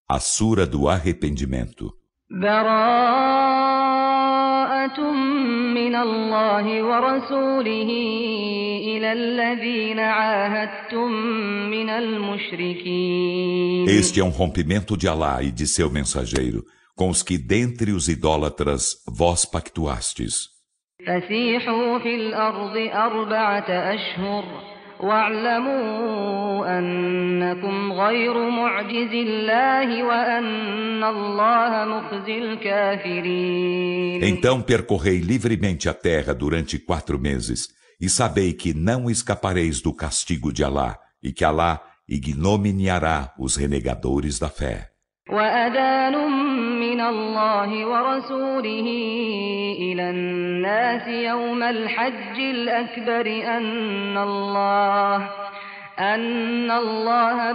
A Sura do Arrependimento. براءة من الله ورسوله إلى الذين عاهدتم من المشركين. Este é um rompimento de Alá e de seu mensageiro, com os que dentre os idólatras vós pactuastes. فسيحوا في الأرض 4 أشهر واعلموا أنكم غير معجز الله وأن الله مخزي الكافرين. Então percorrei livremente a terra durante 4 meses, e sabei que não escapareis do castigo de Alá, e que Alá ignominiará os renegadores da fé. وأذان من الله ورسوله إلى الناس يوم الحج الأكبر أن الله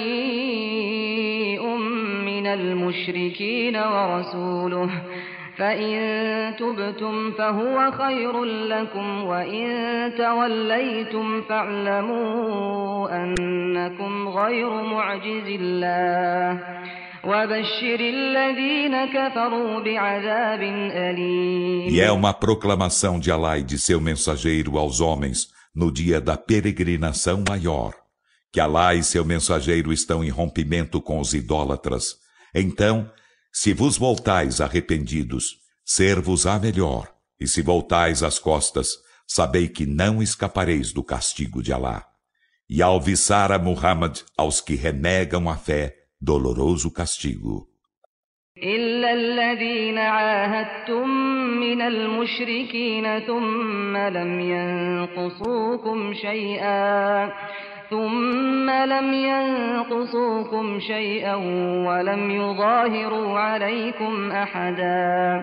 بريء من المشركين ورسوله فإن تبتم فهو خير لكم وإن توليتم فاعلموا أنكم غير معجز الله وبشر الذين كفروا بعذاب أليم. E é uma proclamação de Alá e de seu mensageiro aos homens no dia da peregrinação maior, que Alá e seu mensageiro estão em rompimento com os idólatras. Então, se vos voltais arrependidos, ser-vos-á melhor, e se voltais as costas, sabei que não escapareis do castigo de Alá. E alviçar a Muhammad aos que renegam a fé, doloroso castigo. إلا الذين عاهدتم من المشركين ثم لم ينقصوكم شيئا ولم يظاهروا عليكم أحدا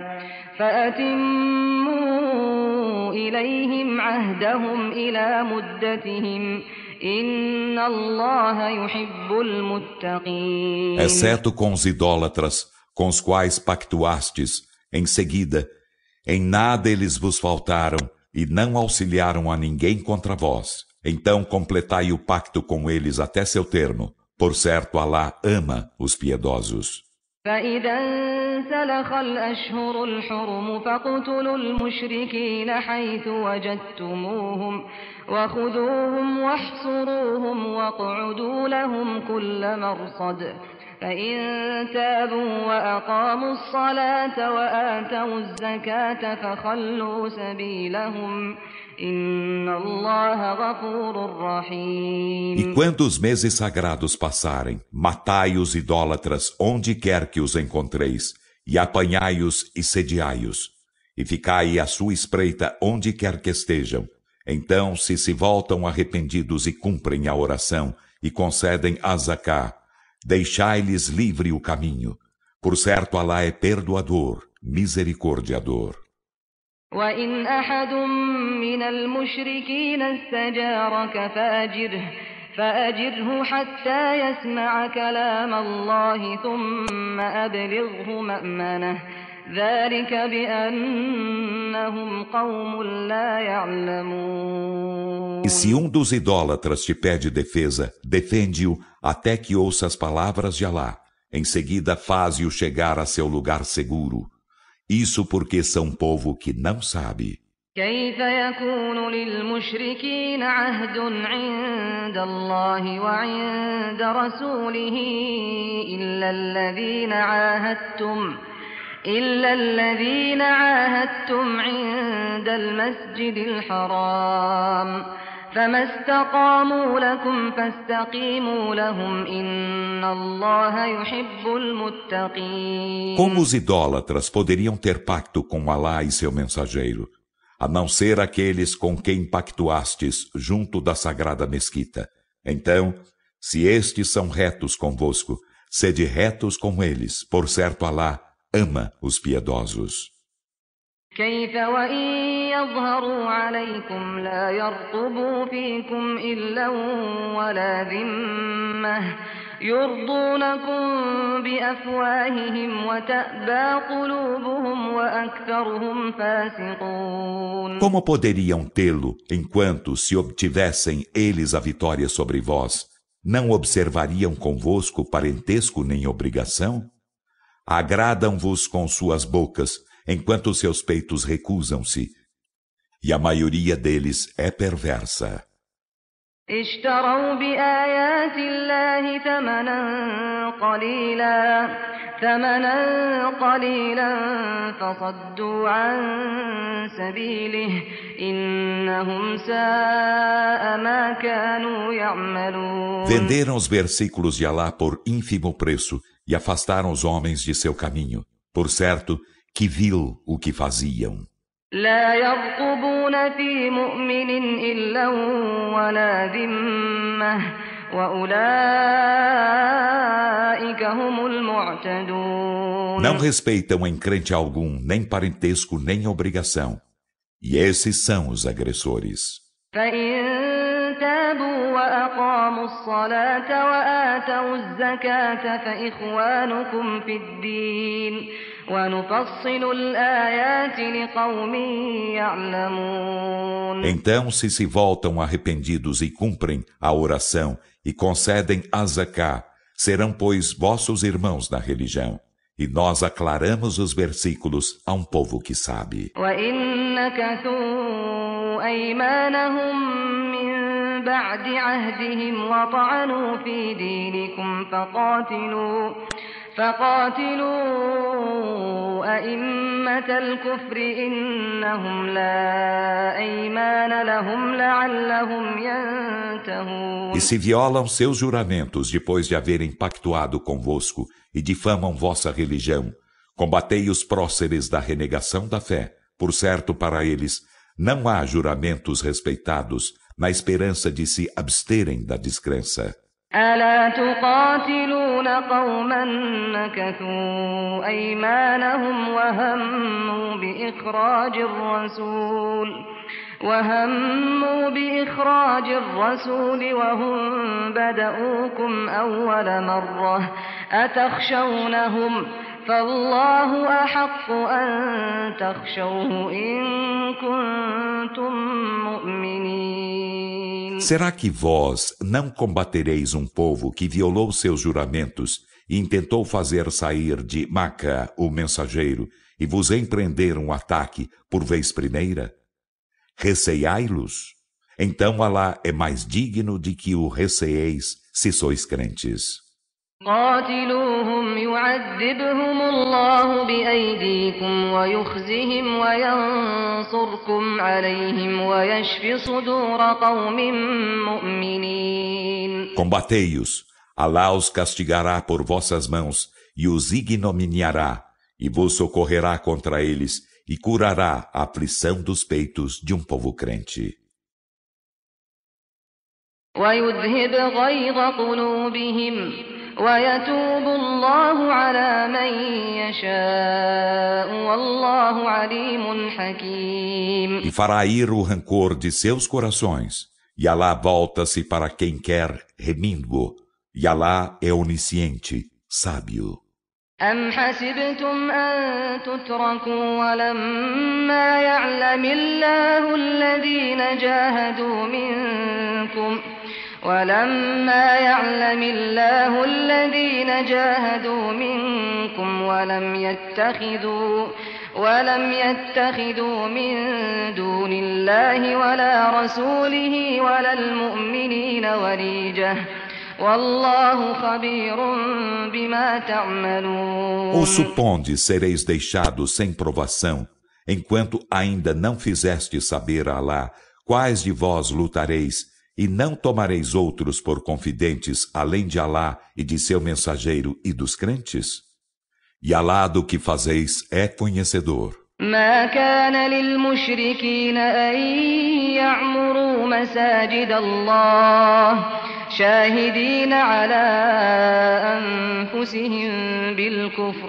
فأتموا إليهم عهدهم إلى مدتهم إن الله يحب المتقين. Exceto com os idólatras, com os quais pactuastes, em seguida, em nada eles vos faltaram e não auxiliaram a ninguém contra vós. Então completai o pacto com eles até seu termo. Por certo, Alá ama os piedosos. فإذا انسلخ الأشهر الحرم فاقتلوا المشركين حيث وجدتموهم وخذوهم واحصروهم واقعدوا لهم كل مرصد فإن تابوا وأقاموا الصلاة وآتوا الزكاة فخلوا سبيلهم إن الله غفور رحيم. E quando os meses sagrados passarem, matai os idólatras onde quer que os encontreis, e apanhai-os e sediai-os, e ficai à sua espreita onde quer que estejam. Então, se voltam arrependidos e cumprem a oração, e concedem a zaká, deixai-lhes livre o caminho. Por certo, Alá é perdoador, misericordiador. وإن أحد من المشركين استجارك فأجره حتى يسمع كلام الله ثم أبلغه مأمنه ذلك بأنهم قوم لا يعلمون. E se um dos idólatras te pede defesa, defende-o até que ouça as palavras de Alá. Em seguida, faze-o chegar a seu lugar seguro. Isso porque são povo que não sabe. كيف يكون للمشركين عهد عند الله وعند رسوله إلا الذين عاهدتم عند المسجد الحرام فما استقاموا لكم فاستقيموا لهم إن الله يحب المتقين. Como os idólatras poderiam ter pacto com Alá e seu mensageiro, a não ser aqueles com quem pactuastes junto da sagrada mesquita? Então, se estes são retos convosco, sede retos com eles, por certo Alá ama os piedosos. كيف وإن يظهروا عليكم لا يرقبوا فيكم إلا ولا ذمة يرضونكم بأفواههم وتأبى قلوبهم وأكثرهم فاسقون. Como poderiam tê-lo enquanto se obtivessem eles a vitória sobre vós, Não observariam convosco parentesco nem obrigação? Agradam-vos com suas bocas, enquanto seus peitos recusam-se. E a maioria deles é perversa. اشتروا بآيات الله ثمنا قليلا فصدوا عن سبيله إنهم ساء ما كانوا يعملون. Venderam os versículos de Alá por ínfimo preço e afastaram os homens de seu caminho. Por certo, que vil o que faziam. لا يرقبون في مؤمن إلا ولا ذمة وأولئك هم المعتدون. Não respeitam em crente algum, nem parentesco, nem obrigação. E esses são os agressores. فإن تابوا وأقاموا الصلاة وآتوا الزكاة فإخوانكم في الدين ونفصل الآيات لقوم يعلمون. Então, se voltam arrependidos e cumprem a oração e concedem a zaká, serão, pois, vossos irmãos na religião. E nós aclaramos os versículos a um povo que sabe. وإن نكثوا أيمانهم من بعد عهدهم وطعنوا في دينكم فقاتلوا أئمة الكفر إنهم لا أيمان لهم لعلهم ينتهون. E se violam seus juramentos depois de haverem pactuado convosco e difamam vossa religião, combatei os próceres da renegação da fé. Por certo, para eles, não há juramentos respeitados na esperança de se absterem da descrença. ألا تقاتلون قوما نكثوا أيمانهم وهموا بإخراج الرسول وهم بدؤوكم أول مرة أتخشونهم فالله أحق أن تخشوه إن كنتم مؤمنين. Será que vós não combatereis um povo que violou seus juramentos e intentou fazer sair de Maca o mensageiro e vos empreender um ataque por vez primeira? Receiai-los? Então Alá é mais digno de que o receeis se sois crentes. قاتلوهم يعذبهم الله بأيديكم ويخزهم وينصركم عليهم ويشف صدور قوم مؤمنين. Combatei-os, Alá os castigará por vossas mãos e os ignominiará, e vos socorrerá contra eles e curará a aflição dos peitos de um povo crente. ويذهب غيظ قلوبهم ويتوب الله على من يشاء والله عليم حكيم. E fará ir o rancor de seus corações, e Alá volta-se para quem quer remindo, e Alá é onisciente, sábio. أم حسبتم أن تتركوا ولما يعلم الله الذين جاهدوا منكم ولم يتخذوا من دون الله ولا رسوله ولا المؤمنين وليجة والله خبير بما تعملون. Ou suponde sereis deixados sem provação, enquanto ainda não fizestes saber a Alá quais de vós lutareis, e não tomareis outros por confidentes além de Alá e de seu mensageiro e dos crentes? E Alá do que fazeis é conhecedor. ما كان للمشركين أن يعمروا مساجد الله شاهدين على أنفسهم بالكفر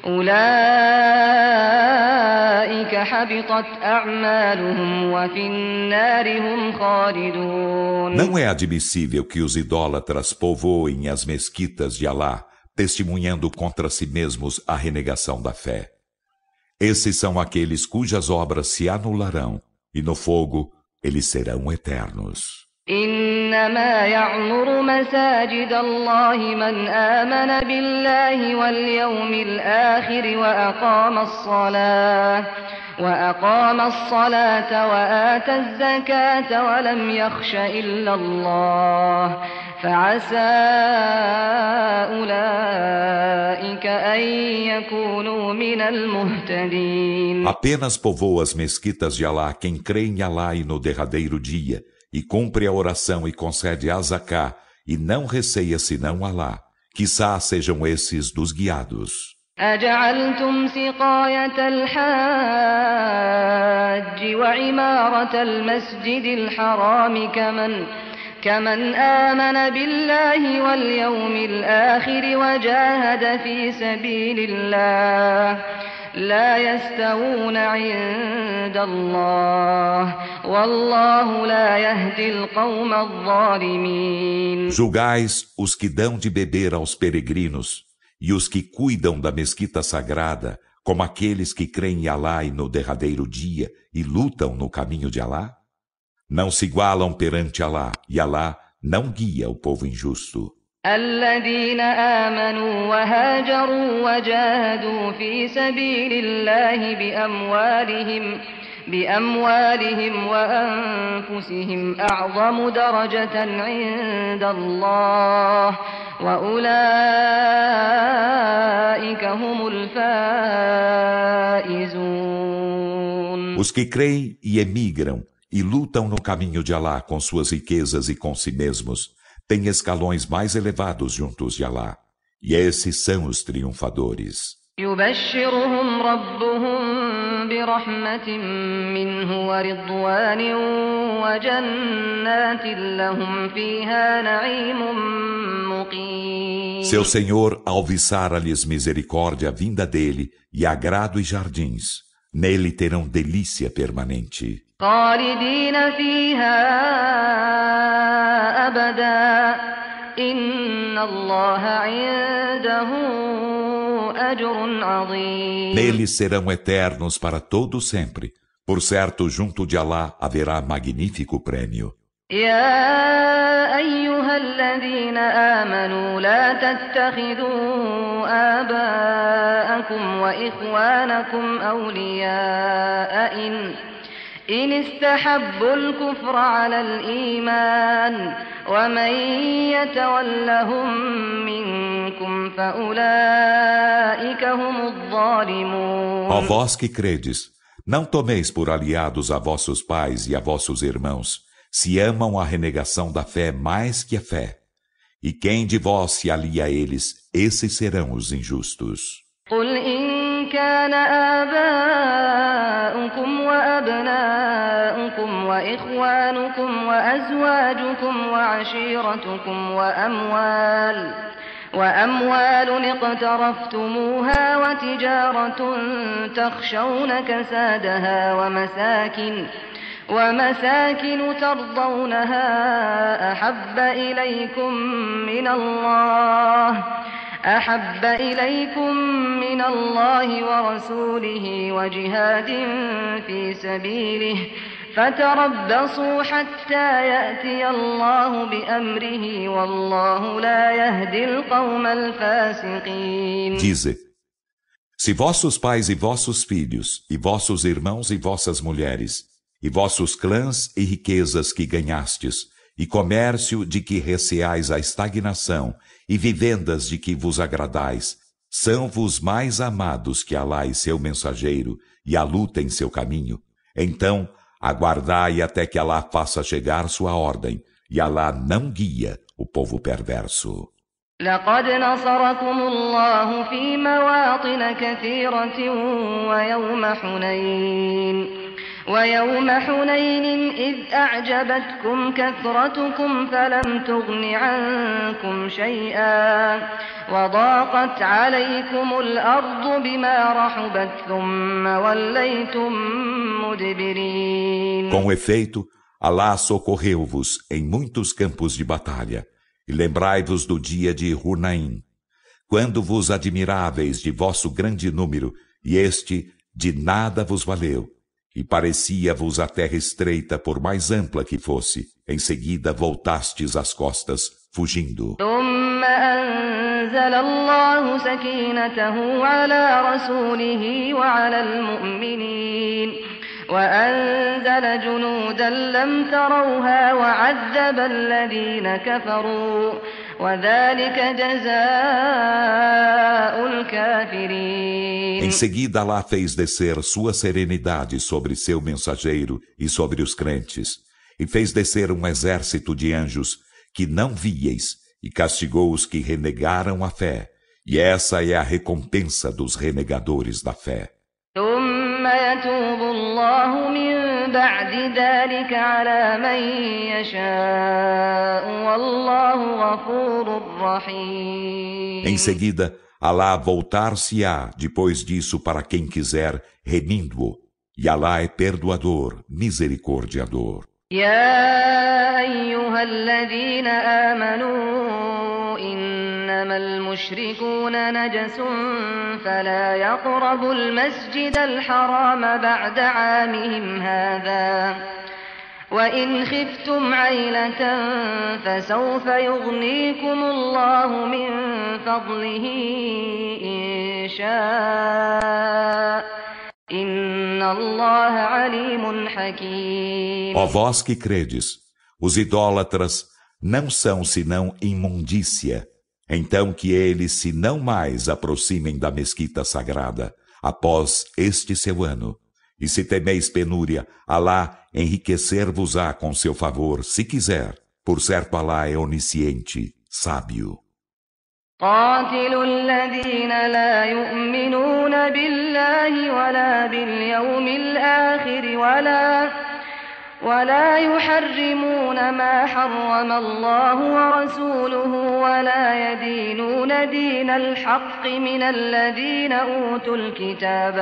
أولئك حبطت أعمالهم وفي النار هم خالدون. Não é admissível que os idólatras povoem as mesquitas de Alá, testemunhando contra si mesmos a renegação da fé. Esses são aqueles cujas obras se anularão, e no fogo eles serão eternos. إنما يعمر مساجد الله من آمن بالله واليوم الآخر وأقام الصلاة وآتى الزكاة ولم يخش إلا الله فعسى أولئك أن يكونوا من المهتدين. Apenas povoa as mesquitas de Alá quem crê em Alá e no derradeiro dia, e cumpre a oração e concede a zaká, e não receia senão Alá. Quiçá sejam esses dos guiados. أجعلتم سقاية الحاج وعمارة المسجد الحرام كمن آمن بالله واليوم الآخر وجاهد في سبيل الله لا يستوون عند الله والله لا يهدي القوم الظالمين. Julgais os que dão de beber aos peregrinos e os que cuidam da mesquita sagrada, como aqueles que creem em Alá e no derradeiro dia e lutam no caminho de Alá? Não se igualam perante Alá, e Alá não guia o povo injusto. الذين آمنوا وهاجروا وجاهدوا في سبيل الله بأموالهم وأنفسهم أعظم درجة عند الله وأولئك هم الفائزون. Os que creem e emigram e lutam no caminho de Alá com suas riquezas e com si mesmos, têm escalões mais elevados juntos de Alá, e esses são os triunfadores. يبشرهم ربهم برحمة منه ورضوان وجنات لهم فيها نعيم مقيم. Seu Senhor alviçara-lhes misericórdia vinda dele e agrado e jardins. Nele terão delícia permanente. خالدين فيها أبدا إن الله عنده أجر عظيم. Neles serão eternos para todo sempre. Por certo, junto de Alá haverá magnífico prêmio. يا أيها الذين آمنوا لا تتخذوا آباءكم وإخوانكم أولياء إن استحبوا الكفر على الإيمان ومن يتولهم منكم فأولئك هم الظالمون. Ó vós que credes, não tomeis por aliados a vossos pais e a vossos irmãos, se amam a renegação da fé mais que a fé. E quem de vós se alia a eles, esses serão os injustos. قل إن كان آباؤكم وأبناؤكم وإخوانكم وأزواجكم وعشيرتكم وأموال اقترفتموها وتجارة تخشون كسادها ومساكن ترضونها أحب إليكم من الله ورسوله وجهاد في سبيله فتربصوا حتى يأتي الله بأمره والله لا يهدي القوم الفاسقين. Dize, se vossos pais e vossos filhos, e vossos irmãos e vossas mulheres, e vossos clãs e riquezas que ganhastes, e comércio de que receais a estagnação, e vivendas de que vos agradais, são-vos mais amados que Alá e seu mensageiro, e a luta em seu caminho. Então, aguardai até que Alá faça chegar sua ordem, e Alá não guia o povo perverso. لقد نصركم الله في مواطن كثيرة ويوم حنين إذ أعجبتكم كثرتكم فلم تغن عنكم شيئا وضاقت عليكم الأرض بما رحبت ثم وليتم مدبرين. Com efeito, Alá socorreu-vos em muitos campos de batalha, e lembrai-vos do dia de Hunain, quando vos admiráveis de vosso grande número, e este de nada vos valeu. e parecia-vos a terra estreita por mais ampla que fosse. Em seguida voltastes as costas, fugindo. ثم أنزل الله سكينته على رسوله وعلى المؤمنين وأنزل جنودا لم تروها وعذب الذين كفروا وذلك جزاء الكافرين. Em seguida, Allah fez descer sua serenidade sobre seu mensageiro e sobre os crentes, e fez descer um exército de anjos que não víeis, e castigou os que renegaram a fé. E essa é a recompensa dos renegadores da fé. ثم يتوب الله من بعد ذلك على من يشاء والله غفور رحيم. Em seguida, Allah voltar-se-á depois disso para quem quiser, remindo-o. E Allah é perdoador, misericordiador. يا أيها الذين آمنوا إنما المشركون نجس فلا يقربوا المسجد الحرام بعد عامهم هذا وإن خفتم عيلة فسوف يغنيكم الله من فضله إن شاء إن الله عليم حكيم. Ó vós que credes, os idólatras não são senão imundícia. Então que eles se não mais aproximem da mesquita sagrada, após este seu ano. E se temeis penúria, Allah enriquecer-vos-á com seu favor, se quiser. Por certo, Allah é onisciente, sábio. قاتلوا الذين لا يؤمنون بالله ولا باليوم الآخر ولا يحرمون ما حرم الله ورسوله ولا يدينون دين الحق من الذين أوتوا الكتاب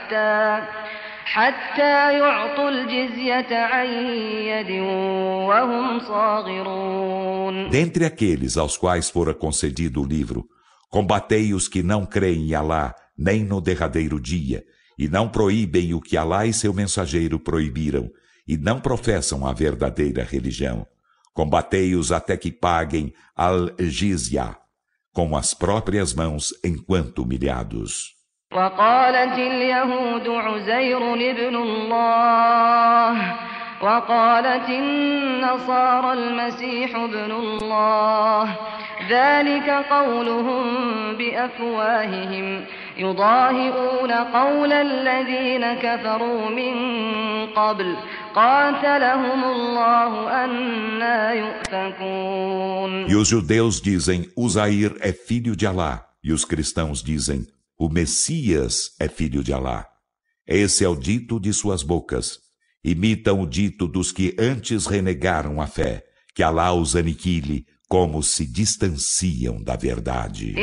حتى يعطوا الجزية عن يد وهم صاغرون. Dentre aqueles aos quais fora concedido o livro, combatei os que não creem em Allah nem no derradeiro dia, e não proíbem o que Allah e seu mensageiro proibiram, e não professam a verdadeira religião. Combatei-os até que paguem al-jizya, com as próprias mãos enquanto humilhados. وقالت اليهود عزير ابن الله وقالت النصارى المسيح ابن الله ذلك قولهم بأفواههم يضاهئون قول الذين كفروا من قبل قاتلهم الله أنى يؤفكون. E os judeus dizem, Uzair é filho de Allah, e os cristãos dizem, o Messias é filho de Allah. Esse é o dito de suas bocas. Imitam o dito dos que antes renegaram a fé, que Allah os aniquile, como se distanciam da verdade.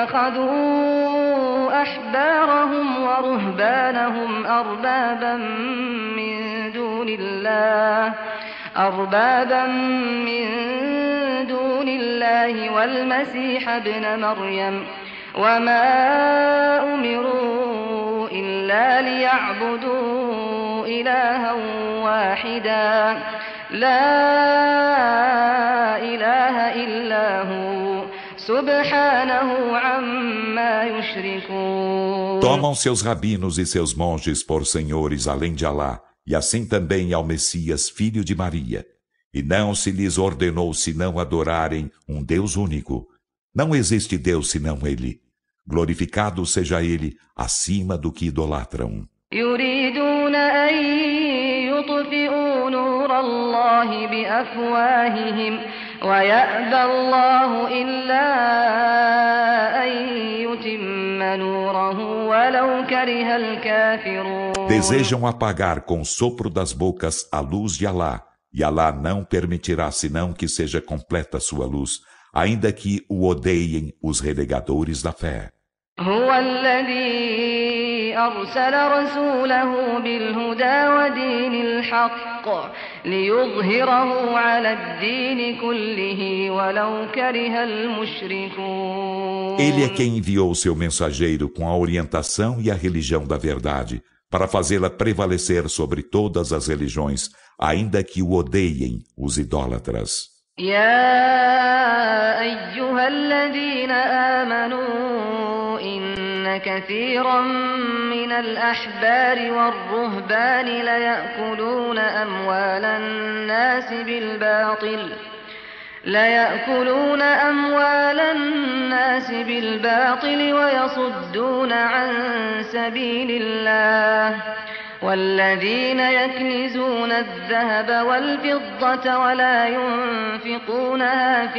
أحبارهم ورهبانهم أربابا من دون الله والمسيح ابن مريم وما أمروا إلا ليعبدوا إلها واحدا لا إله إلا هو سبحانه عما يشركون. Tomam seus rabinos e seus monges por senhores além de Allah, e assim também ao Messias, filho de Maria. E não se lhes ordenou senão adorarem um Deus único. Não existe Deus senão Ele. Glorificado seja Ele acima do que idolatram. يريدون أن يطفئوا نور الله بأفواههم ويأبى الله إلا أن يتم نوره ولو كره الكافرون. Desejam apagar com o sopro das bocas a luz de Allah, e Allah não permitirá senão que seja completa sua luz, ainda que o odeiem os renegadores da fé. هو الذي أرسل رسوله بالهدى ودين الحق ليظهره على الدين كله ولو كره المشركون. Ele é quem enviou seu mensageiro com a orientação e a religião da verdade, para fazê-la prevalecer sobre todas as religiões, ainda que o odeiem os idólatras. يا أيها الذين آمنوا إن كثيرا من الأحبار والرهبان ليأكلون أموال الناس بالباطل ويصدون عن سبيل الله والذين يكنزون الذهب والفضة ولا ينفقونها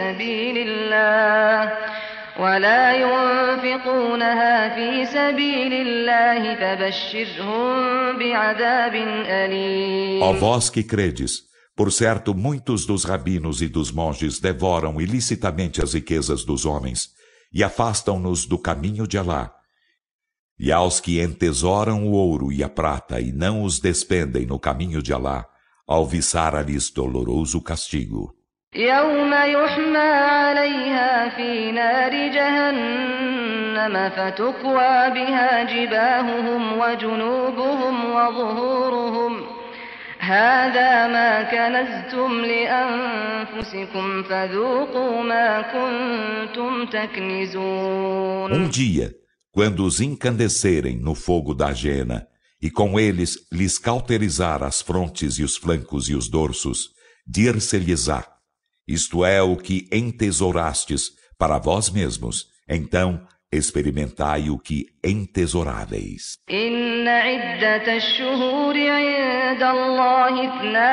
في سبيل الله فبشرهم بعذاب أليم. Ó vós que credes, por certo muitos dos rabinos e dos monges devoram ilicitamente as riquezas dos homens e afastam-nos do caminho de Alá. E aos que entesouram o ouro e a prata e não os despendem no caminho de Alá, alviçara-lhes doloroso castigo. يوم يحمى عليها في نار جهنم فتكوى بها جباههم وجنوبهم وظهورهم هذا ما كنزتم لأنفسكم فذوقوا ما كنتم تكنزون. Dia, quando os incandecerem no fogo da jena, e com eles lhes cauterizar as frontes e os flancos e os dorsos, dir-se-lhes-á: isto é o que entesourastes para vós mesmos, então experimentai o que entesouráveis. إن عدة الشهور عند الله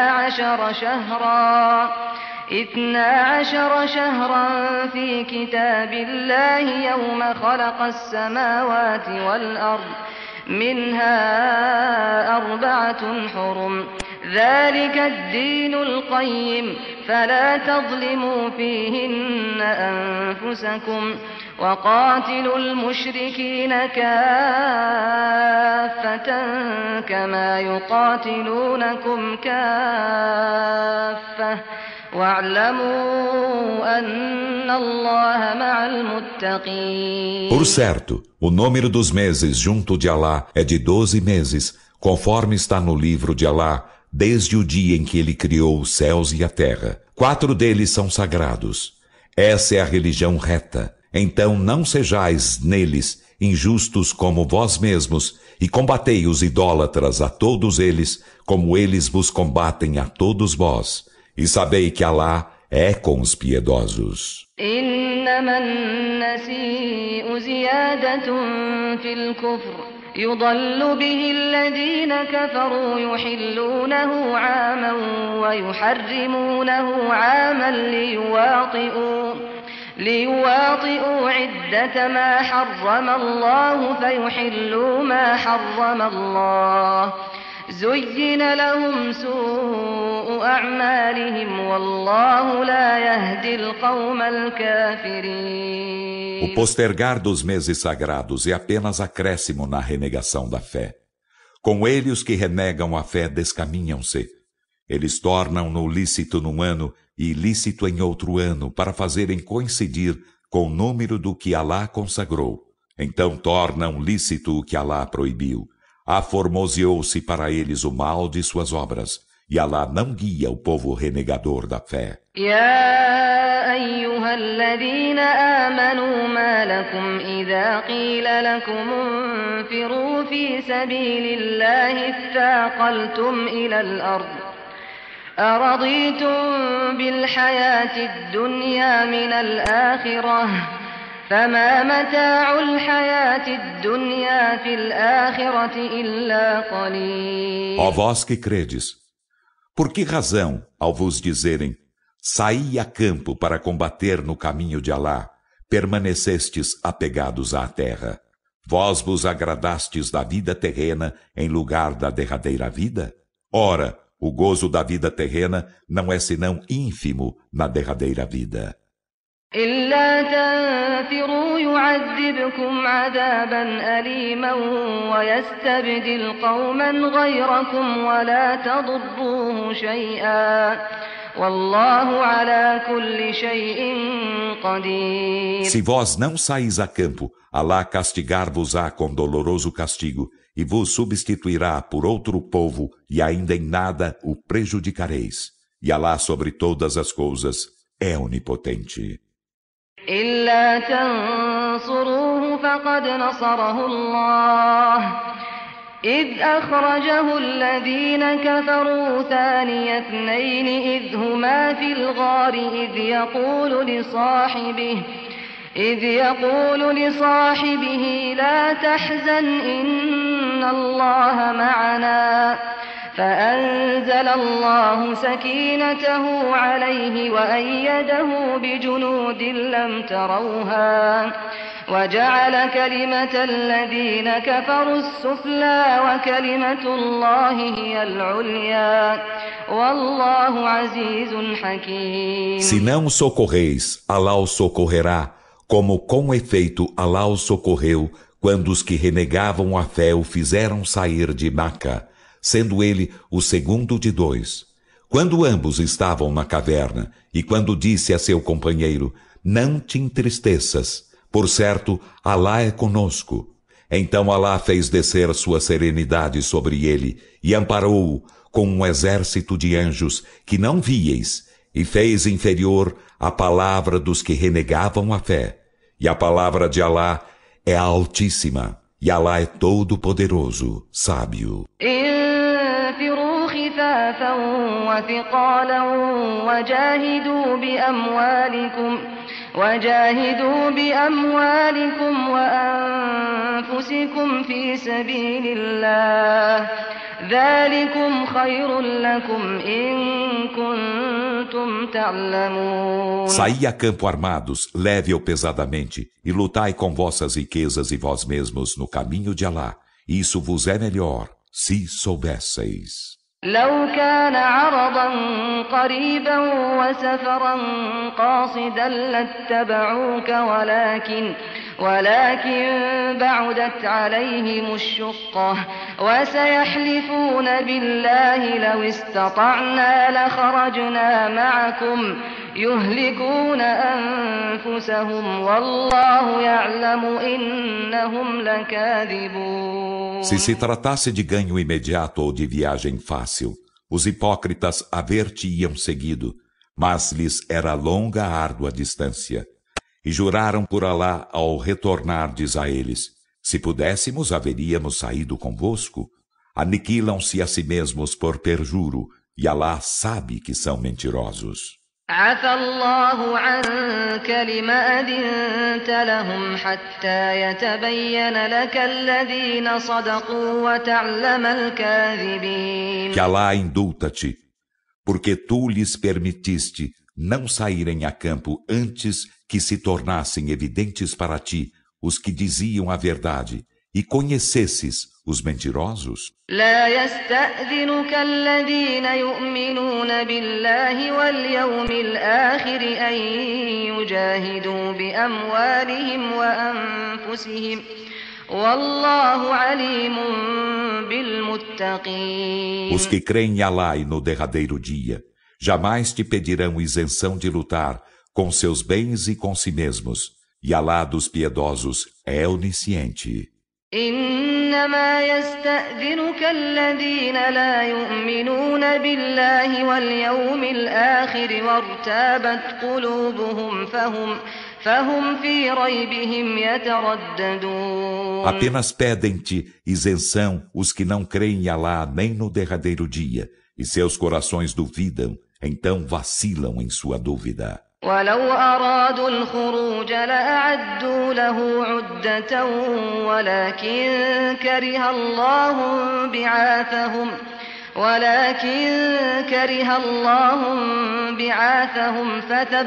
12 شهرا في كتاب الله يوم خلق السماوات والأرض منها 4 حرم ذلك الدين القيم فلا تظلموا فيهن أنفسكم وقاتلوا المشركين كافة كما يقاتلونكم كافة واعلموا أن الله مع المتقين. Por certo, o número dos meses junto de Alá é de 12 meses, conforme está no livro de Alá, desde o dia em que ele criou os céus e a terra. 4 deles são sagrados. Essa é a religião reta. Então não sejais neles injustos como vós mesmos, e combatei os idólatras a todos eles, como eles vos combatem a todos vós. E sabei que Alá é com os piedosos. إنما النسيء زيادة في الكفر يضل به الذين كفروا يحلونه عاما ويحرمونه عاما ليواطئوا عدة ما حرم الله فيحلوا ما حرم الله زين لهم سوء أعمالهم والله لا يهدي القوم الكافرين. O postergar dos meses sagrados é apenas acréscimo na renegação da fé. Com ele os que renegam a fé descaminham-se. Eles tornam-no lícito num ano e ilícito em outro ano para fazerem coincidir com o número do que Alá consagrou. Então tornam lícito o que Alá proibiu. Aformoseou-se para eles o mal de suas obras, e Alá não guia o povo renegador da fé. يا أيها الذين آمنوا ما لكم إذا قيل لكم انفروا في سبيل الله اثاقلتم إلى الأرض أرضيتم بالحياة الدنيا من الآخرة فما متاع الحياة الدنيا في الآخرة إلا قليل. Ó vós que credes, por que razão, ao vos dizerem, saí a campo para combater no caminho de Alá, permanecestes apegados à terra? Vós vos agradastes da vida terrena em lugar da derradeira vida? Ora, o gozo da vida terrena não é senão ínfimo na derradeira vida. إلا تنفروا يعذبكم عذابا أليما ويستبدل قوما غيركم ولا تضروه شيئا والله على كل شيء قدير. Se vós não saís a campo, Alá castigar-vos-á com doloroso castigo, e vos substituirá por outro povo, e ainda em nada o prejudicareis. E Alá sobre todas as coisas é onipotente. إلا تنصروه فقد نصره الله إذ أخرجه الذين كفروا ثاني اثنين إذ هما في الغار إذ يقول لصاحبه لا تحزن إن الله معنا فأنزل الله سكينته عليه وأيده بجنود لم تروها وجعل كلمة الذين كفروا السفلى وكلمة الله هي العليا والله عزيز حكيم. Se não socorreis, Alá o socorrerá, como com efeito Alá o socorreu quando os que renegavam a fé o fizeram sair de Maca, sendo ele o segundo de dois. Quando ambos estavam na caverna, e quando disse a seu companheiro, não te entristeças, por certo, Alá é conosco. Então Alá fez descer sua serenidade sobre ele, e amparou-o com um exército de anjos que não víeis, e fez inferior a palavra dos que renegavam a fé. E a palavra de Alá é altíssima, e Alá é todo poderoso, sábio. انفروا خفافا وثقالا وجاهدوا بأموالكم وأنفسكم في سبيل الله ذلكم خير لكم إن كنتم تعلمون. Saí a campo armados, leve ou pesadamente, e lutai com vossas riquezas e vós mesmos no caminho de Alá. Isso vos é melhor, se soubesseis. لو كان عرضا قريبا وسفرا قاصدا لاتبعوك ولكن بعدت عليهم الشقة وسيحلفون بالله لو استطعنا لخرجنا معكم يهلكون أنفسهم والله يعلم إنهم لكاذبون. Se se tratasse de ganho imediato ou de viagem fácil, os hipócritas haver-te-iam seguido, mas lhes era longa a árdua distância. E juraram por Alá ao retornardes a eles, se pudéssemos haveríamos saído convosco. Aniquilam-se a si mesmos por perjuro, e Alá sabe que são mentirosos. عفى الله عنك لم أذنت لهم حتى يتبين لك الذين صدقوا وتعلم الكاذبين. Que Alá indulta-te, porque tu lhes permitiste não saírem a campo antes que se tornassem evidentes para ti os que diziam a verdade e conhecesses os mentirosos. لا يستأذنك الذين يؤمنون بالله واليوم الآخر أن يجاهدوا بأموالهم وأنفسهم والله عليم بالمتقين. Os que creem em Alá e no derradeiro dia jamais te pedirão isenção de lutar com seus bens e com si mesmos, e Alá dos piedosos é onisciente. إنما يستأذنك الذين لا يؤمنون بالله واليوم الآخر وارتابت قلوبهم فهم في ريبهم يترددون. Apenas pedem-te isenção os que não creem em Alá nem no derradeiro dia, e seus corações duvidam, então vacilam em sua dúvida. ولو أرادوا الخروج لأعدوا له عدة ولكن كره الله بعاثهم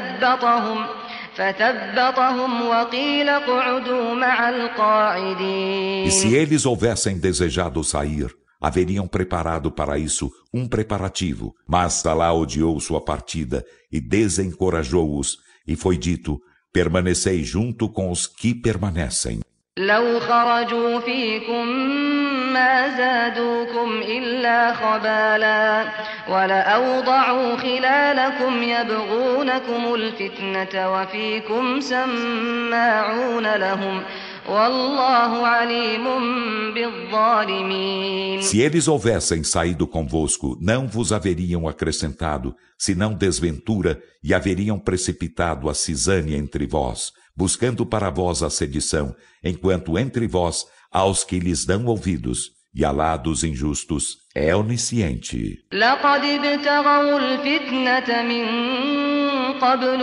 فثبطهم وقيل اقعدوا مع القاعدين. E se eles houvessem desejado sair, haveriam preparado para isso um preparativo, mas Alá odiou sua partida e desencorajou-os, e foi dito, permanecei junto com os que permanecem. لو خرجوا فيكم ما زادوكم إلا خبالا ولأوضعوا خلالكم يبغونكم الفتنة وفيكم سماعون لهم والله عليم بالظالمين. Se eles houvessem saído convosco, não vos haveriam acrescentado, senão desventura, e haveriam precipitado a cisânia entre vós, buscando para vós a sedição, enquanto entre vós há os que lhes dão ouvidos, e Alá dos injustos é onisciente. لقد ابتغوا الفتنة من قبل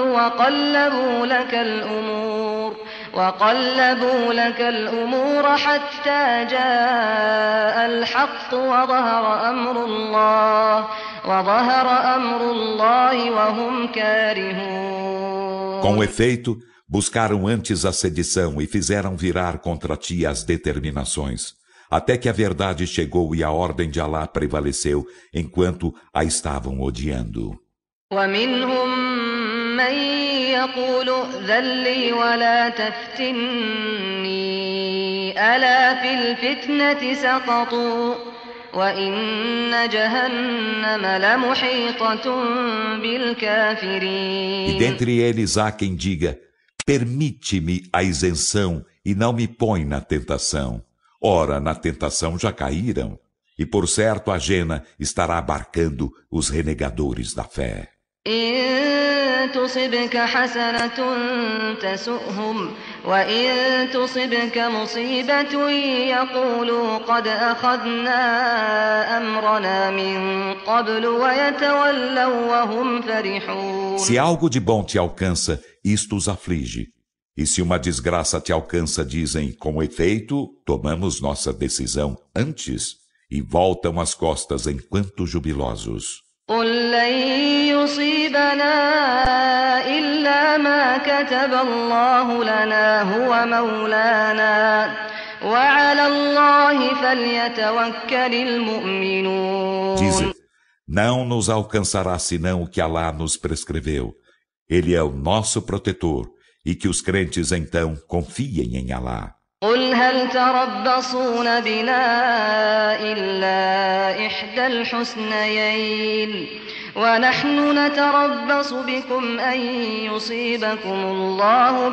وقلبوا لك الأمور حتى جاء الحق وظهر أمر الله وهم كارهون. Com efeito, buscaram antes a sedição e fizeram virar contra ti as determinações, até que a verdade chegou e a ordem de Alá prevaleceu, enquanto a estavam odiando. ومنهم من يقول ائذن لي ولا تفتني ألا في الفتنة سقطوا وإن جهنم لمحيطة بالكافرين. E dentre eles há quem diga: permite-me a isenção e não me põe na tentação. Ora, na tentação já caíram, e por certo a Jena estará abarcando os renegadores da fé. إن تصبك حسنة تسؤهم وإن تصبك مصيبة يقولوا قد أخذنا أمرنا من قبل ويتولوا وهم فرحون. Se algo de bom te alcança, isto os aflige. E se uma desgraça te alcança, dizem, com efeito, tomamos nossa decisão antes, e voltam as costas enquanto jubilosos. قل لن يصيبنا إلا ما كتب الله لنا هو مولانا وعلى الله فليتوكل المؤمنون. Dize, não nos alcançará senão o que Alá nos prescreveu. Ele é o nosso protetor, e que os crentes então confiem em Alá. قل هل تربصون بنا إلا إحدى الحسنيين ونحن نتربص بكم أن يصيبكم الله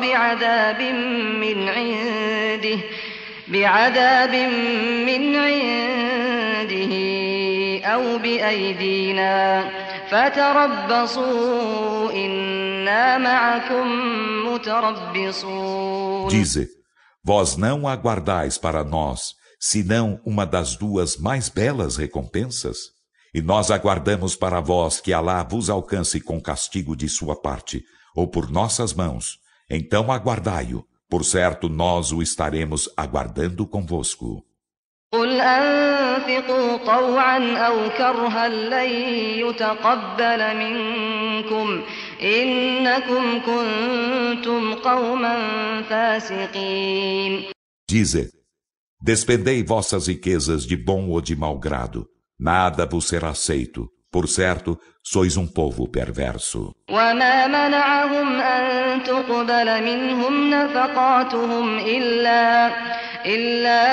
بعذاب من عنده أو بأيدينا فتربصوا إنا معكم متربصون. Dize, vós não aguardais para nós, senão uma das duas mais belas recompensas? E nós aguardamos para vós que Alá vos alcance com castigo de sua parte, ou por nossas mãos. Então aguardai-o, por certo nós o estaremos aguardando convosco. قل أنفقوا طوعا أو كرها لن يتقبل منكم إنكم كنتم قوما فاسقين. Dize, despendei vossas riquezas de bom ou de mau grado, nada vos será aceito, por certo, sois um povo perverso. وما منعهم أن تقبل منهم نفقاتهم إلا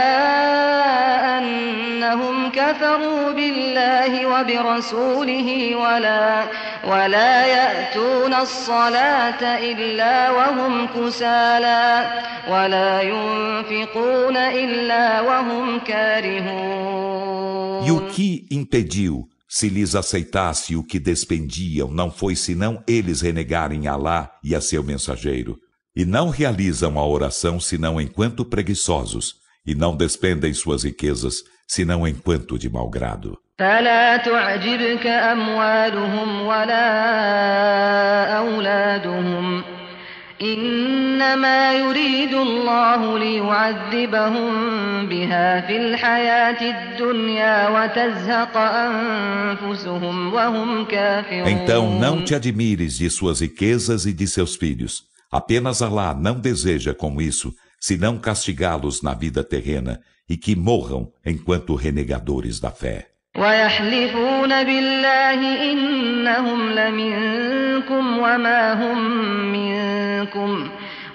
أنهم كفروا بالله وبرسوله ولا يأتون الصلاة إلا وهم كسالى ولا ينفقون إلا وهم كارهون. E o que impediu, se lhes aceitasse o que despendiam, não foi senão eles renegarem Alá e a seu mensageiro. E não realizam a oração senão enquanto preguiçosos, e não despendem suas riquezas senão enquanto de mau grado. فلا تعجبك أموالهم ولا أولادهم إنما يريد الله ليعذبهم بها في الحياة الدنيا وتزهق أنفسهم وهم كافرون. Então não te admires de suas riquezas e de seus filhos. Apenas Alá não deseja com isso, senão castigá-los na vida terrena e que morram enquanto renegadores da fé. ويحلفون بالله إنهم لمنكم وما هم منكم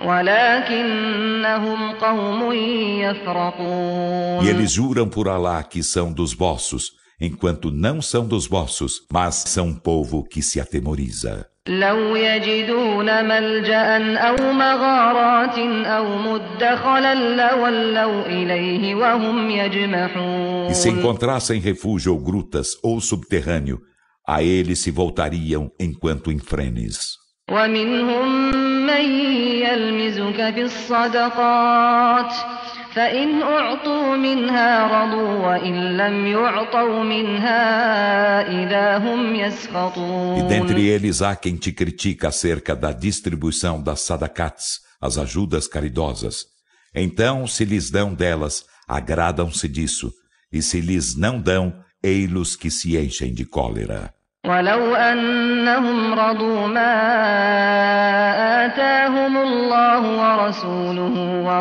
ولكنهم قوم يفرقون. E eles juram por Alá que são dos vossos, enquanto não são dos vossos, mas são um povo que se atemoriza. لو يجدون ملجأ أو مغارات أو مدخلا لولوا إليه وهم يجمحون. E se encontrassem refúgio ou grutas ou subterrâneo, a ele se voltariam enquanto em frenes. ومنهم من يلمزك في الصدقات فإن أعطوا منها رضوا وإن لم يعطوا منها إذا هم يسخطون. E dentre eles há quem te critica acerca da distribuição das sadakats, as ajudas caridosas. Então, se lhes dão delas, agradam-se disso, e se lhes não dão, ei-los que se enchem de cólera. ولو أنهم رضوا ما آتاهم الله ورسوله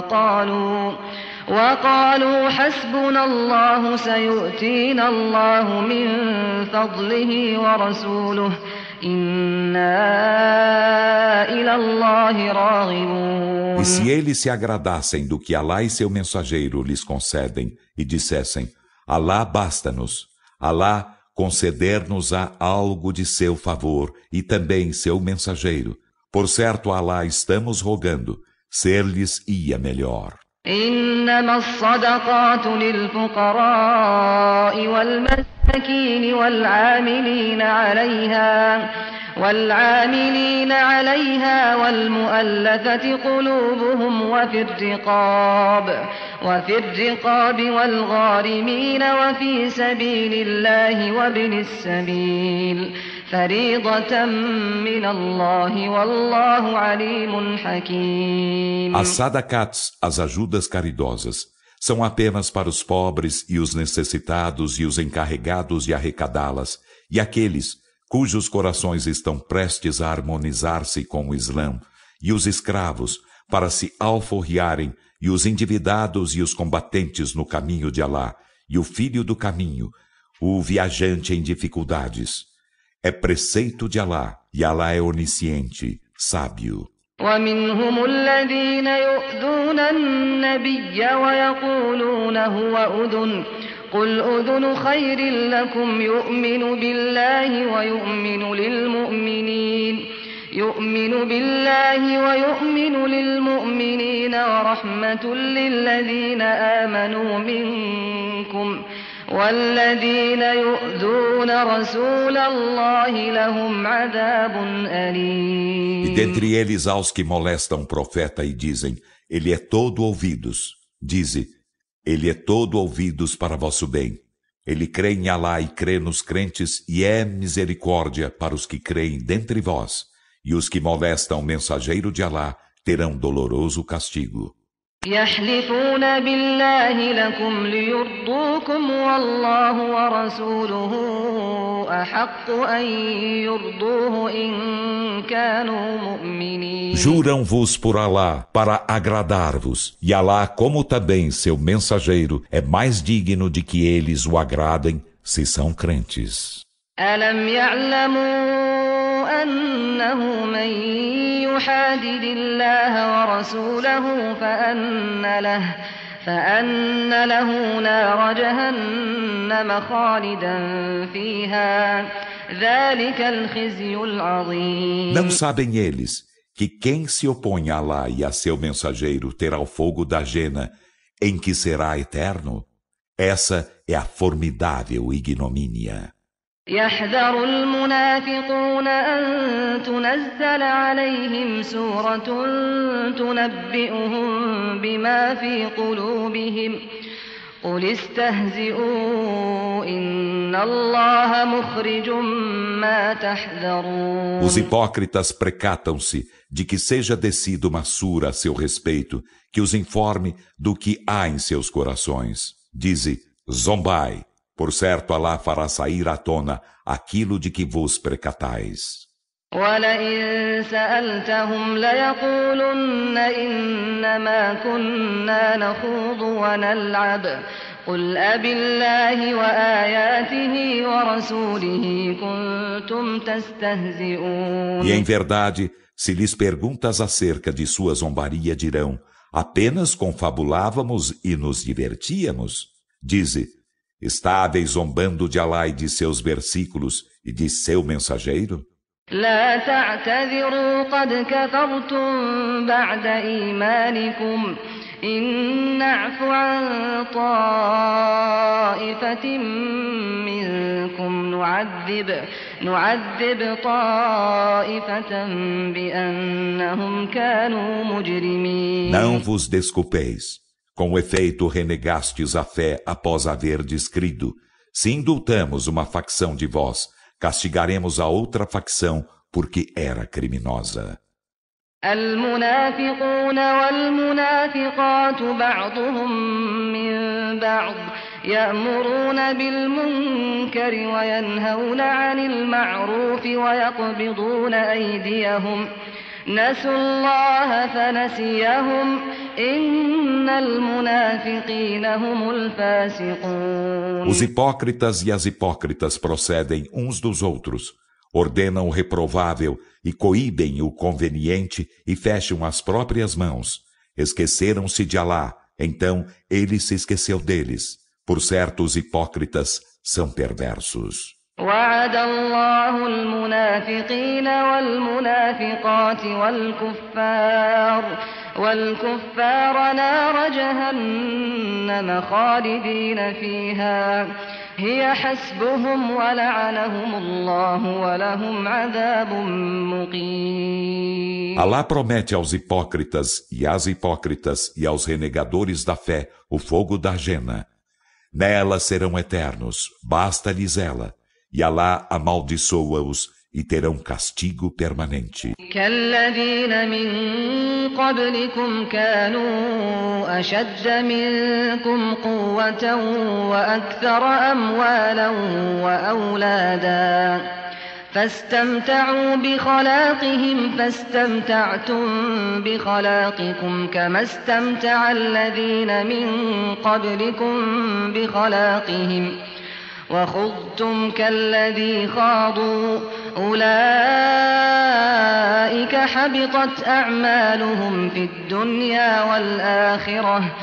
وقالوا حسبنا الله سيؤتينا الله من فضله ورسوله إنا إلى الله راغبون. E se eles se agradassem do que Alá e seu mensageiro lhes concedem e dissessem, Alá basta-nos, Alá conceder-nos-á algo de seu favor e também seu mensageiro. Por certo, Alá estamos rogando, ser-lhes ia melhor. إنما الصدقات للفقراء والمساكين والعاملين عليها والمؤلفة قلوبهم وفي الرقاب والغارمين وفي سبيل الله وابن السبيل فريضة من الله والله عليم حكيم. As sadakats, as ajudas caridosas, são apenas para os pobres e os necessitados e os encarregados de arrecadá-las, e aqueles cujos corações estão prestes a harmonizar-se com o Islã, e os escravos, para se alforriarem, e os endividados e os combatentes no caminho de Alá, e o filho do caminho, o viajante em dificuldades. É preceito de Alá, e Alá é onisciente, sábio. ومنهم الذين يؤذون النبي ويقولون هو أذن قل أذن خير لكم يؤمن بالله ويؤمن للمؤمنين ورحمة للذين آمنوا منكم والذين يؤذون رسول الله لهم عذاب أليم. E dentre eles há os que molestam o profeta e dizem, ele é todo ouvidos. Dize, ele é todo ouvidos para vosso bem. Ele crê em Alá e crê nos crentes e é misericórdia para os que creem dentre vós. E os que molestam o mensageiro de Alá terão doloroso castigo. يحلفون بالله لكم ليرضوكم والله ورسوله أحق أن يرضوه إن كانوا مؤمنين. Juram-vos por Alá para agradar-vos, e Alá, como também seu mensageiro, é mais digno de que eles o agradem, se são crentes. ألم يعلموا أنه من يحادد الله ورسوله فأن له نار جهنم خالدا فيها ذلك الخزي العظيم. Não sabem eles que quem se opõe a Alá e a seu mensageiro terá o fogo da jena, em que será eterno? Essa é a formidável ignomínia. يحذر المنافقون أن تنزل عليهم سورة تنبئهم بما في قلوبهم قل استهزئوا إن الله مخرج ما تحذرون. Os hipócritas precatam-se de que seja descida uma sura a seu respeito, que os informe do que há em seus corações. Dize, zombai. Por certo, Alá fará sair à tona aquilo de que vos precatais. وَلَئِن سَأَلْتَهُمْ لَيَقُولُنَّ إِنَّمَا كُنَّا نَخُوضُ وَنَلْعَبُ قُلْ أَبِاللَّهِ وَآيَاتِهِ وَرَسُولِهِ كُنتُمْ تَسْتَهْزِئُونَ. E em verdade, se lhes perguntas acerca de sua zombaria, dirão, apenas confabulávamos e nos divertíamos. Dize, estáveis zombando de Alá e de seus versículos e de seu mensageiro? لا تعتذروا قد كفرتم بعد إيمانكم إن نعف عن طائفة منكم نعذب طائفة بأنهم كانوا مجرمين. Não vos desculpeis. Com efeito, renegastes a fé após haverdes crido. Se indultamos uma facção de vós, castigaremos a outra facção porque era criminosa. المنافقون والمنافقات بعضهم من بعض يأمرون بالمنكر وينهون عن المعروف ويقبضون أيديهم نسوا الله فنسيهم إن المنافقين هم الفاسقون. Os hipócritas e as hipócritas procedem uns dos outros, ordenam o reprovável e coíbem o conveniente e fecham as próprias mãos. Esqueceram-se de Alá, então ele se esqueceu deles. Por certo, os hipócritas são perversos. وعد الله المنافقين والمنافقات والكفار نار جهنم خالدين فيها هي حسبهم ولعنهم الله ولهم عذاب مقيم. Alá promete aos hipócritas e às hipócritas e aos renegadores da fé o fogo da Jena. Nela serão eternos, basta-lhes ela. E Alá amaldiçoa-os e terão castigo permanente. كالذين من قبلكم كانوا أشد منكم قوة وأكثر أموالا وأولادا فاستمتعوا بخلاقهم فاستمتعتم بخلاقكم كما استمتع الذين من قبلكم بخلاقهم وخضتم كالذي خاضوا أولئك حبطت أعمالهم في الدنيا والآخرة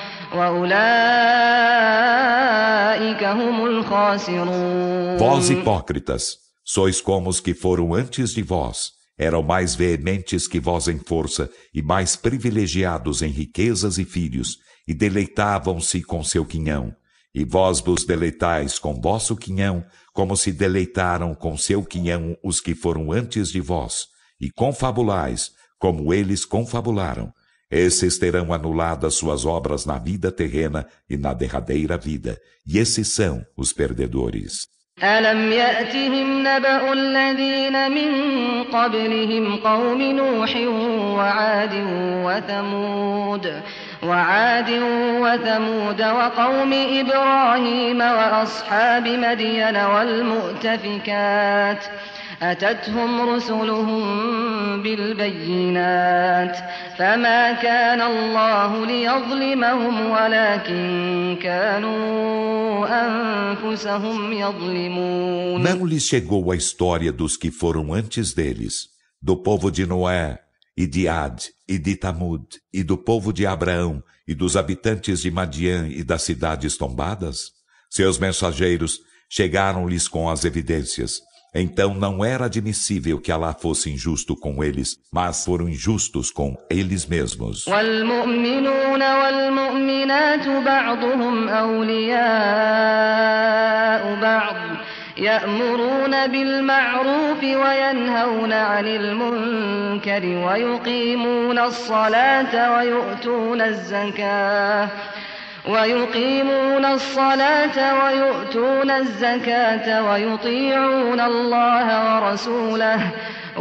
وأولئك هم الخاسرون. Vós hipócritas, sois como os que foram antes de vós, eram mais veementes que vós em força e mais privilegiados em riquezas e filhos, e deleitavam-se com seu quinhão. E vós vos deleitais com vosso quinhão, como se deleitaram com seu quinhão os que foram antes de vós, e confabulais, como eles confabularam. Esses terão anuladas suas obras na vida terrena e na derradeira vida, e esses são os perdedores. ألم يأتهم نبأ الذين من قبلهم قوم نوح وعاد وثمود وقوم إبراهيم وأصحاب مدين والمؤتفكات أتتهم رسلهم بالبينات فما كان الله ليظلمهم ولكن كانوا أنفسهم يظلمون. Não lhes chegou a história dos que foram antes deles, do povo de Noé, e de Ad, e de Tamud, e do povo de Abraão, e dos habitantes de Madian e das cidades tombadas? Seus mensageiros chegaram-lhes com as evidências. Então não era admissível que Alá fosse injusto com eles, mas foram injustos com eles mesmos. والمؤمنون والمؤمنات بعضهم أولياء بعض يأمرون بالمعروف وينهون عن المنكر ويقيمون الصلاة ويؤتون الزكاة ويطيعون الله ورسوله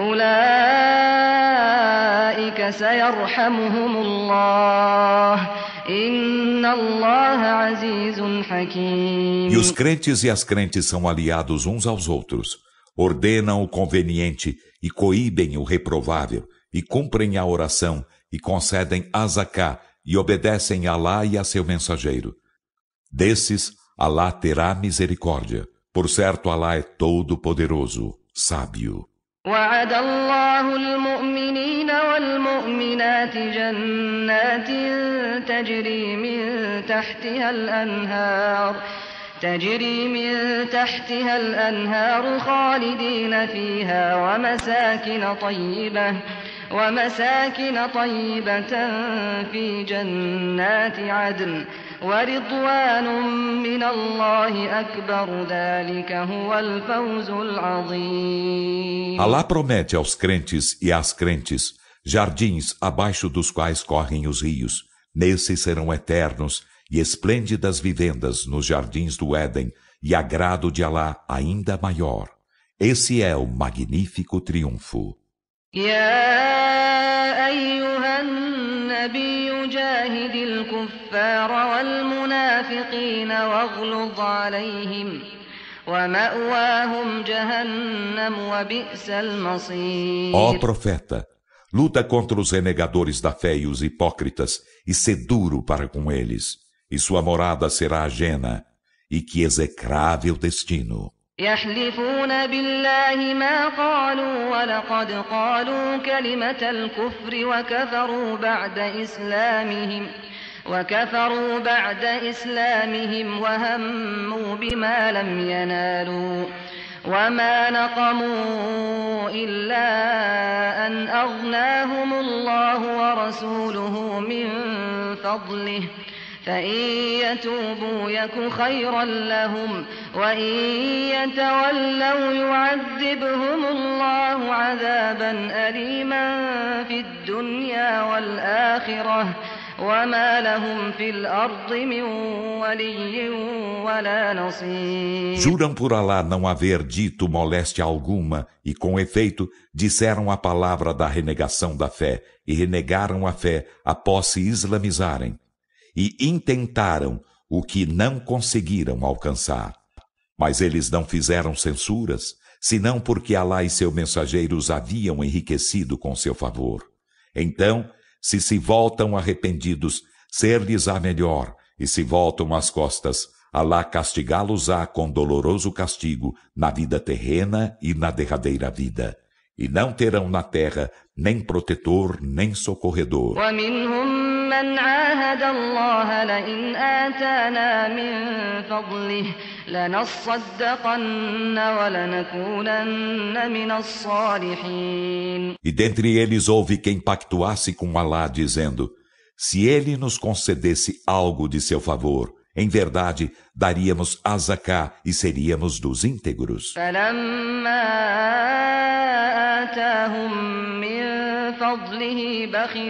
أولئك سيرحمهم الله إن الله عزيز حكيم. E os crentes e as crentes são aliados uns aos outros, ordenam o conveniente e coíbem o reprovável, e cumprem a oração, e concedem a zaká, e obedecem a Alá e a seu mensageiro. Desses, Alá terá misericórdia. Por certo, Alá é todo-poderoso, sábio. وعد الله المؤمنين والمؤمنات جنات تجري من تحتها الأنهار تجري من تحتها الأنهار خالدين فيها ومساكن طيبة في جنات عدن ورضوان من الله أكبر ذلك هو الفوز العظيم. Alá promete aos crentes e às crentes jardins abaixo dos quais correm os rios. Nesses serão eternos e esplêndidas vivendas nos jardins do Éden e agrado de Alá ainda maior. Esse é o magnífico triunfo. يا أيها النبي جاهد الكفار والمنافقين واغلظ عليهم ومأواهم جهنم وبئس المصير. Ó profeta, luta contra os renegadores da fé e os hipócritas e sê duro para com eles, e sua morada será a Jena, e que execrável destino. يحلفون بالله ما قالوا ولقد قالوا كلمة الكفر وكفروا بعد إسلامهم وهموا بما لم ينالوا وما نقموا إلا أن أغناهم الله ورسوله من فضله فإن يتوبوا يك خيرا لهم وإن يتولوا يعذبهم الله عذابا أليما في الدنيا والآخرة وما لهم في الأرض من ولي ولا نصير. Juram por Alá não haver dito moléstia alguma e, com efeito, disseram a palavra da renegação da fé e renegaram a fé após se islamizarem. E intentaram o que não conseguiram alcançar. Mas eles não fizeram censuras, senão porque Alá e seu mensageiro os haviam enriquecido com seu favor. Então, se voltam arrependidos, ser-lhes-á melhor, e se voltam as costas, Alá castigá-los-á com doloroso castigo na vida terrena e na derradeira vida. E não terão na terra nem protetor, nem socorredor. من عاهد الله لئن آتانا من فضله لنصدقن ولنكونن من الصالحين. E dentre eles houve quem pactuasse com Alá, dizendo: se ele nos concedesse algo de seu favor, em verdade daríamos a zaká e seríamos dos íntegros. فلما آتاهم من فضله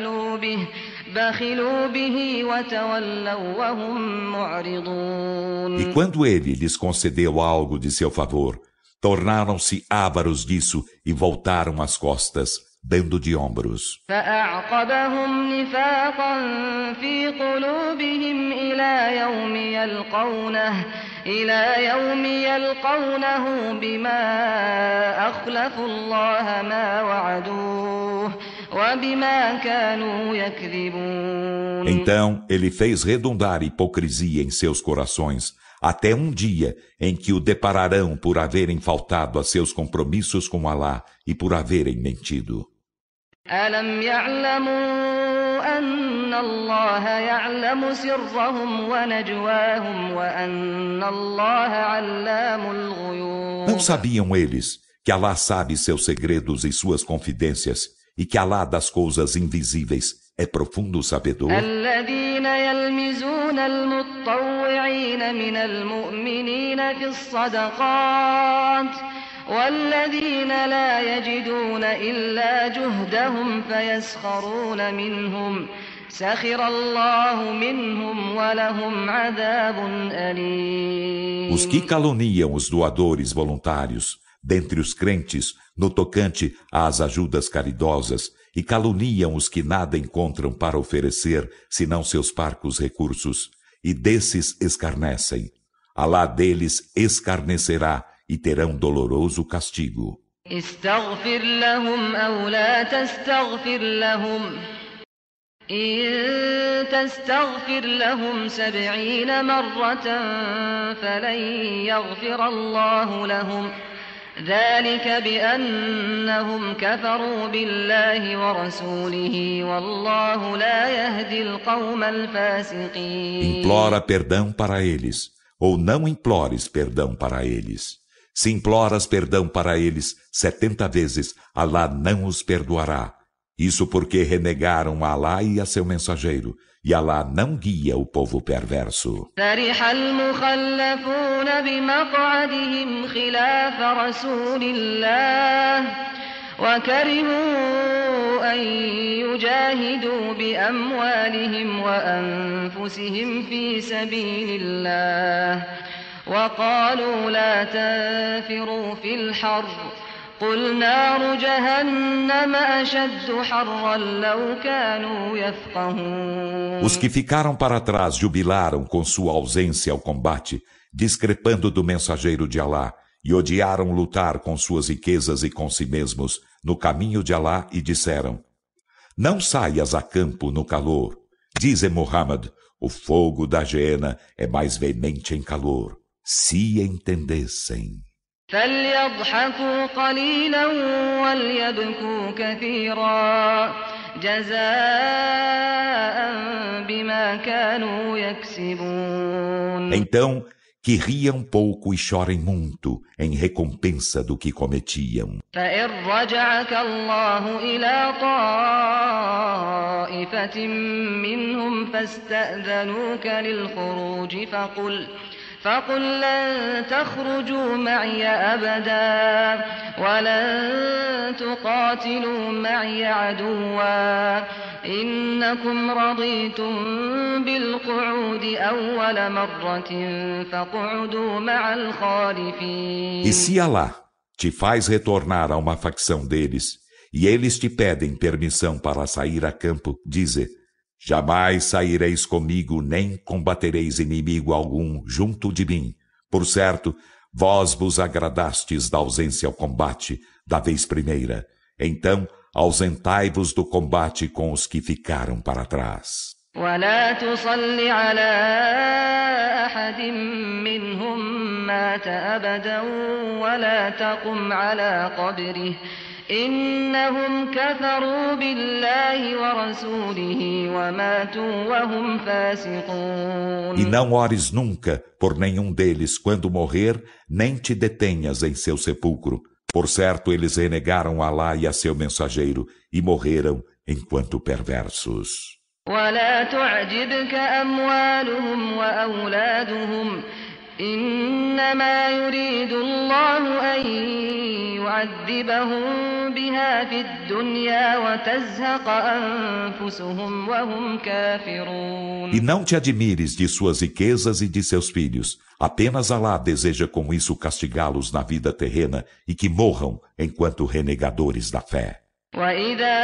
بخلوا به وتولوا وهم معرضون. E quando ele lhes concedeu algo de seu favor, tornaram-se ávaros disso e voltaram as costas, dando de ombros. فأعقبهم نفاقا في قلوبهم إلى يوم يلقونه بما أخلفوا الله ما وعدوه وبما كانوا يكذبون. Então ele fez redundar hipocrisia em seus corações, até um dia em que o depararão por haverem faltado a seus compromissos com Alá e por haverem mentido. ألم يعلموا أن الله يعلم سرهم ونجواهم وأن الله علام الغيوب. Não sabiam eles que Alá sabe seus segredos e suas confidências e que Alá das coisas invisíveis é profundo sabedor? الذين يلمزون المتطوعين من المؤمنين في الصدقات والذين لا يجدون إلا جهدهم فيسخرون منهم سخر الله منهم ولهم عذاب أليم. Os que caluniam os doadores voluntários dentre os crentes no tocante às ajudas caridosas e caluniam os que nada encontram para oferecer senão seus parcos recursos, e desses escarnecem. Alá deles escarnecerá e terão doloroso castigo. استغفر لهم أو لا تستغفر لهم إن تستغفر لهم 70 مرة فلن يغفر الله لهم ذلك بأنهم كفروا بالله ورسوله والله لا يهدي القوم الفاسقين. Implora perdão para eles. ou não implores perdão para eles. Se imploras perdão para eles 70 vezes, Alá não os perdoará. Isso porque renegaram a Alá e a seu mensageiro, e Alá não guia o povo perverso. فرح المخلفون بمقعدهم خلاف رسول الله وكرهوا أن يجاهدوا بأموالهم وأنفسهم في سبيل الله وقالوا لا تنفروا في الحر قل نار جهنم أشد حرا لو كانوا يفقهون. Os que ficaram para trás jubilaram com sua ausência ao combate, discrepando do mensageiro de Alá, e odiaram lutar com suas riquezas e com si mesmos no caminho de Alá e disseram: Não saias a campo no calor. Dize Muhammad, o fogo da Geena é mais veemente em calor. Se entendessem. فليضحكوا قليلا وليبكوا كثيرا جزاء بما كانوا يكسبون. Então, que riam pouco e chorem muito em recompensa do que cometiam. فإن رجعك الله إلى طائفة منهم فاستأذنوك للخروج فقل لن تخرجوا معي أبدا ولن تقاتلوا معي عدوا إنكم رضيتم بالقعود أول مرة فاقعدوا مع الخالفين. E se Alá te faz retornar a uma facção deles, e eles te pedem permissão para sair a campo, dize: Jamais saireis comigo, nem combatereis inimigo algum junto de mim. Por certo, vós vos agradastes da ausência ao combate da vez primeira. Então, ausentai-vos do combate com os que ficaram para trás. ولا تصل على أحد منهم مات أبدا ولا تقم على قبره إنهم كفروا بالله ورسوله وماتوا وهم فاسقون. E não ores nunca por nenhum deles quando morrer, nem te detenhas em seu sepulcro. Por certo, eles renegaram Alá e a seu mensageiro e morreram enquanto perversos. ولا تعجبك أموالهم وأولادهم إنما يريد الله أن يعذبهم بها في الدنيا وتزهق أنفسهم وهم كافرون. E não te admires de suas riquezas e de seus filhos. Apenas Alá deseja com isso castigá-los na vida terrena e que morram enquanto renegadores da fé. وإذا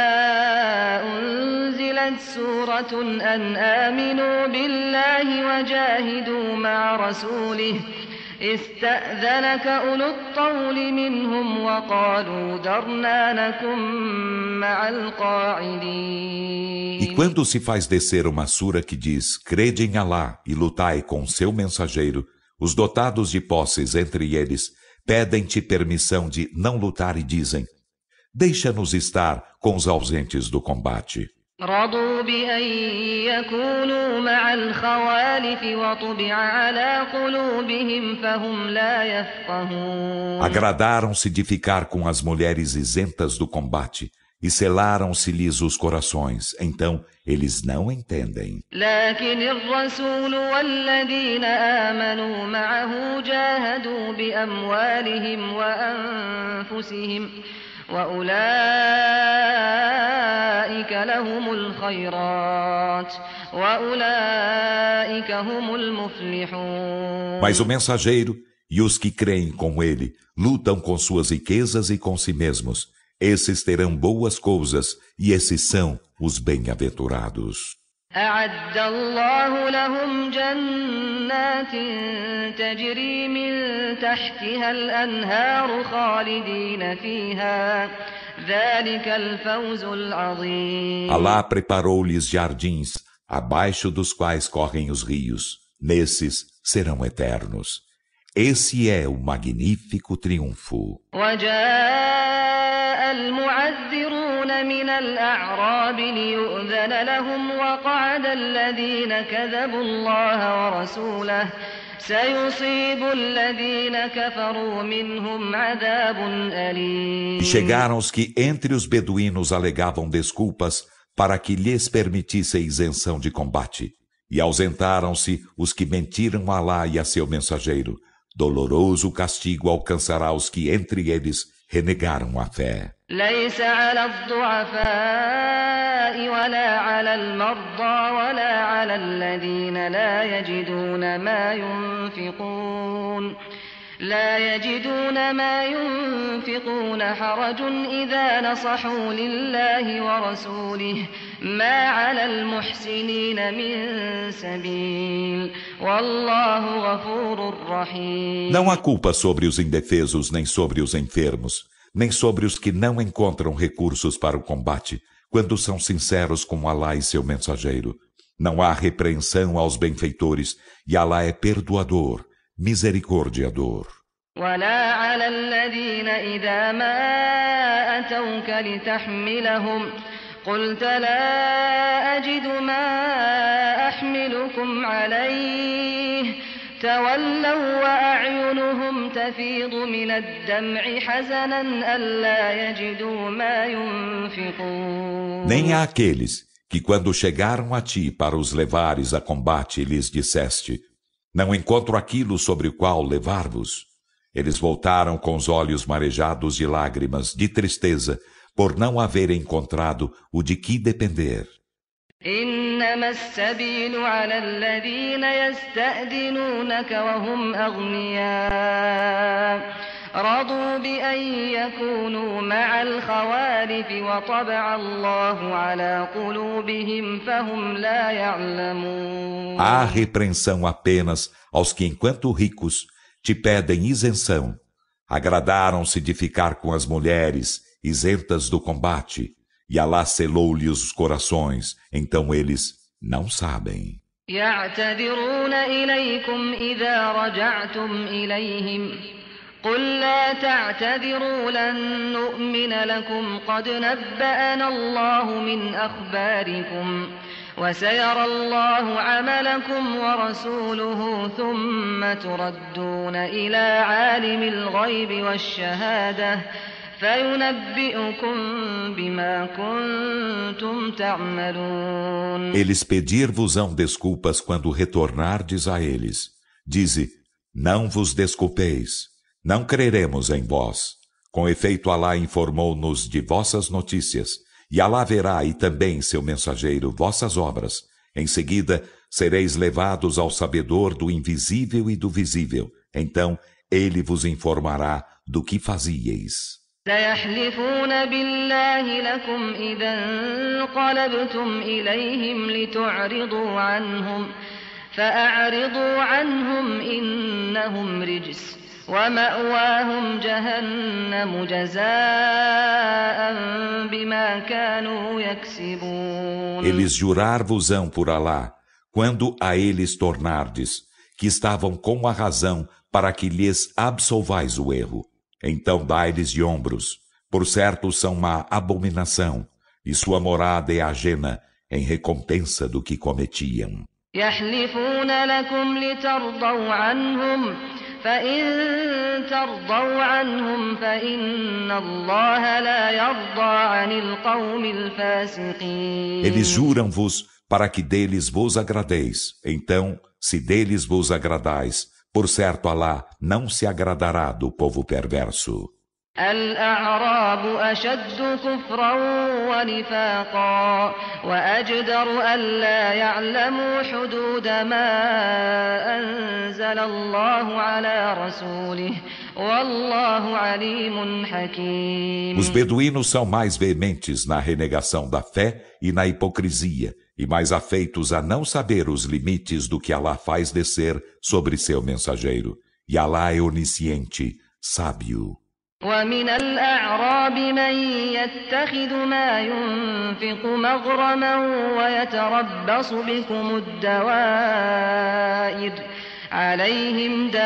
أنزلت سورة أن آمنوا بالله وجاهدوا مع رسوله استأذنك أولو الطول منهم وقالوا ذرنا نكن مع القاعدين. E quando se faz descer uma sura que diz: Crede em Alá e lutai com seu mensageiro, os dotados de posses entre eles pedem-te permissão de não lutar e dizem: Deixa-nos estar com os ausentes do combate. رضوا بأن يكونوا مع الخوالف وطبع على قلوبهم فهم لا يفقهون. Agradaram-se de ficar com as mulheres isentas do combate e selaram-se-lhes os corações, então eles não entendem. لكن الرسول والذين آمنوا معه جاهدوا بأموالهم وأنفسهم وأولئك لهم الخيرات وأولئك هم المفلحون. Mas o mensageiro e os que creem com ele lutam com suas riquezas e com si mesmos. Esses terão boas coisas e esses são os bem-aventurados. أعد الله لهم جنات تجري من تحتها الأنهار خالدين فيها ذلك الفوز العظيم. Alá preparou-lhes jardins, abaixo dos quais correm os rios. Nesses serão eternos. Esse é o magnífico triunfo. وجاء المعذرون يخرجون من الأعراب ليؤذن لهم وقعد الذين كذبوا الله ورسوله سيصيب الذين كفروا منهم عذاب أليم. E chegaram os que entre os beduínos alegavam desculpas para que lhes permitisse isenção de combate. E ausentaram-se os que mentiram a Alá e a seu mensageiro. Doloroso castigo alcançará os que entre eles renegaram a fé. ليس على الضعفاء ولا على المرضى ولا على الذين لا يجدون ما ينفقون حرج إذا نصحوا لله ورسوله ما على المحسنين من سبيل والله غفور رحيم. Não há culpa sobre os indefesos, nem sobre os enfermos, nem sobre os que não encontram recursos para o combate, quando são sinceros com Alá e seu mensageiro. Não há repreensão aos benfeitores, e Alá é perdoador, misericordiador. ولا على الذين إذا ما أتوك لتحملهم قلت لا أجد ما أحملكم عليه تولوا وأعينهم تفيض من الدمع حزنا ألا يجدوا ما ينفقون. Nem há aqueles que quando chegaram a ti para os levares a combate lhes disseste: não encontro aquilo sobre o qual levar-vos. Eles voltaram com os olhos marejados de lágrimas, de tristeza, por não haverem encontrado o de que depender. إنما السبيل على الذين يستأذنونك وهم أغنياء رضوا بأن يكونوا مع الخوالف وطبع الله على قلوبهم فهم لا يعلمون. Há repreensão apenas aos que, enquanto ricos, te pedem isenção. Agradaram-se de ficar com as mulheres, isentas do combate, e Alá selou-lhes os corações, então eles não sabem. يعتذرون إليكم إذا رجعتم إليهم قل لا تعتذروا لن نؤمن لكم قد نبأنا الله من أخباركم وسيرى الله عملكم ورسوله ثم تردون إلى عالم الغيب والشهادة فينبئكم بما كنتم تعملون. Eles pedir-vos-ão desculpas quando retornardes a eles. Dize, não vos desculpeis, não creremos em vós. Com efeito, Alá informou-nos de vossas notícias, e Alá verá e também seu mensageiro vossas obras. Em seguida, sereis levados ao sabedor do invisível e do visível. Então, ele vos informará do que fazieis. سيحلفون بالله لكم إذا انقلبتم إليهم لتعرضوا عنهم فأعرضوا عنهم إنهم رجس ومأواهم جهنم جزاء بما كانوا يكسبون. Eles jurar-vos-ão por Alá, quando a eles tornardes, que estavam com a razão para que lhes absolvais o erro. Então dai-lhes de ombros, por certo são uma abominação, e sua morada é ajena em recompensa do que cometiam. يحلفون لكم لترضوا عنهم فإن ترضوا عنهم فإن الله لا يرضى عن القوم الفاسقين. Eles juram-vos para que deles vos agradeis. Então, se deles vos agradais, por certo Alá não se agradará do povo perverso. الأعراب أشد كفرا ونفاقا وأجدر ألا يعلموا حدود ما أنزل الله على رسوله والله عليم حكيم. Os beduínos são mais veementes na renegação da fé e na hipocrisia, e mais afeitos a não saber os limites do que Alá faz descer sobre seu mensageiro. E Alá é onisciente, sábio. ومن الأعراب من يتخذ ما ينفق مغرما ويتربص بكم الدوائر عليهم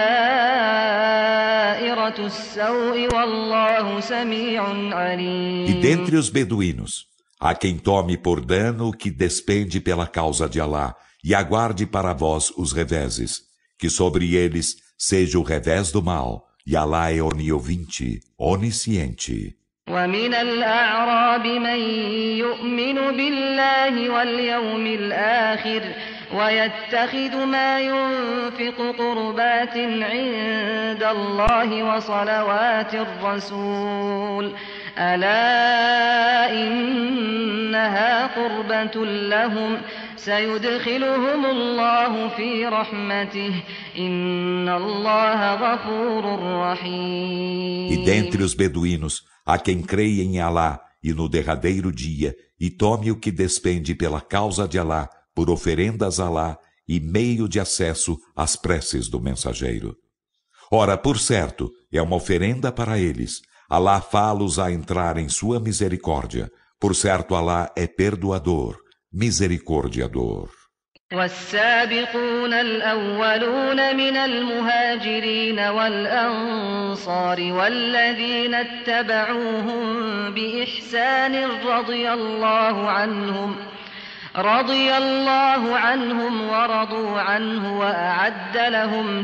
دائرة السوء والله سميع E عليم. dentre os beduínos, há quem tome por dano o que despende pela causa de Alá, e aguarde para vós os reveses, que sobre eles seja o revés do mal, e Alá é oniovinte, onisciente. ومن الأعراب من يؤمن بالله واليوم الآخر ويتخذ ما ينفق قربات عند الله وصلوات الرسول ألا إنها قربة لهم سيدخلهم الله في رحمته إن الله غفور رحيم. E dentre os beduínos, há quem creia em Alá e no derradeiro dia, e tome o que despende pela causa de Alá, por oferendas a Alá e meio de acesso às preces do mensageiro. Ora, por certo, é uma oferenda para eles. Alá fá-los a entrar em sua misericórdia. Por certo, Alá é perdoador, misericordiador. والسابقون الأولون من المهاجرين والأنصار والذين اتبعوهم بإحسان رضي الله عنهم ورضوا عنه وأعد لهم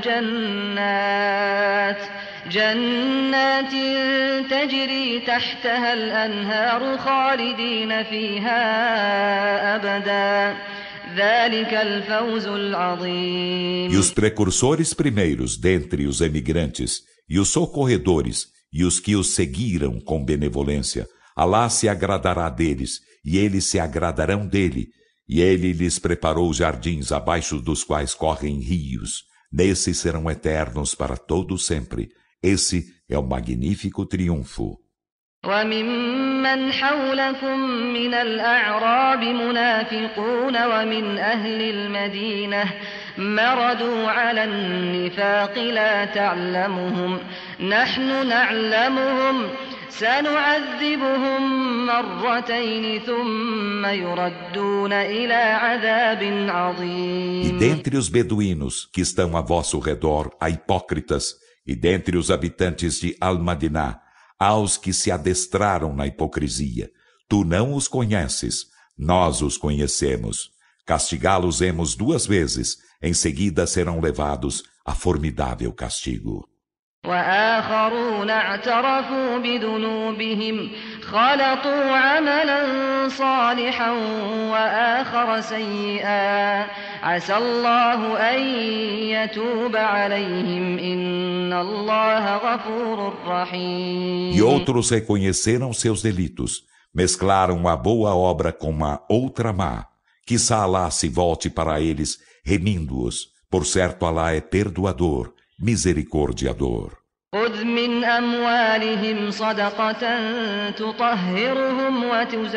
جنات تجري تحتها الأنهار خالدين فيها أبدا ذلك الفوز العظيم. E os precursores primeiros dentre os emigrantes, e os socorredores, e os que os seguiram com benevolência, Alá se agradará deles, e eles se agradarão dele, e ele lhes preparou jardins abaixo dos quais correm rios. Nesses serão eternos para todo sempre. Esse é o magnífico triunfo. وممن حولكم من الأعراب منافقون ومن أهل المدينة مردوا على النفاق لا تعلمهم نحن نعلمهم سنعذبهم مرتين ثم يردون إلى عذاب عظيم. E dentre os beduínos que estão a vosso redor há hipócritas, e dentre os habitantes de Al-Madiná aos que se adestraram na hipocrisia. Tu não os conheces, nós os conhecemos. Castigá-los-emos 2 vezes, em seguida serão levados a formidável castigo. وآخرون اعترفوا بذنوبهم خلطوا عملا صالحا وآخر سيئا عسى الله أن يتوب عليهم إن الله غفور رحيم. E outros reconheceram seus delitos, mesclaram a boa obra com a outra má. Quizá Alá se volte para eles, remindo-os. Por certo, Alá é perdoador, misericordiador. خذ من أموالهم صدقة تطهرهم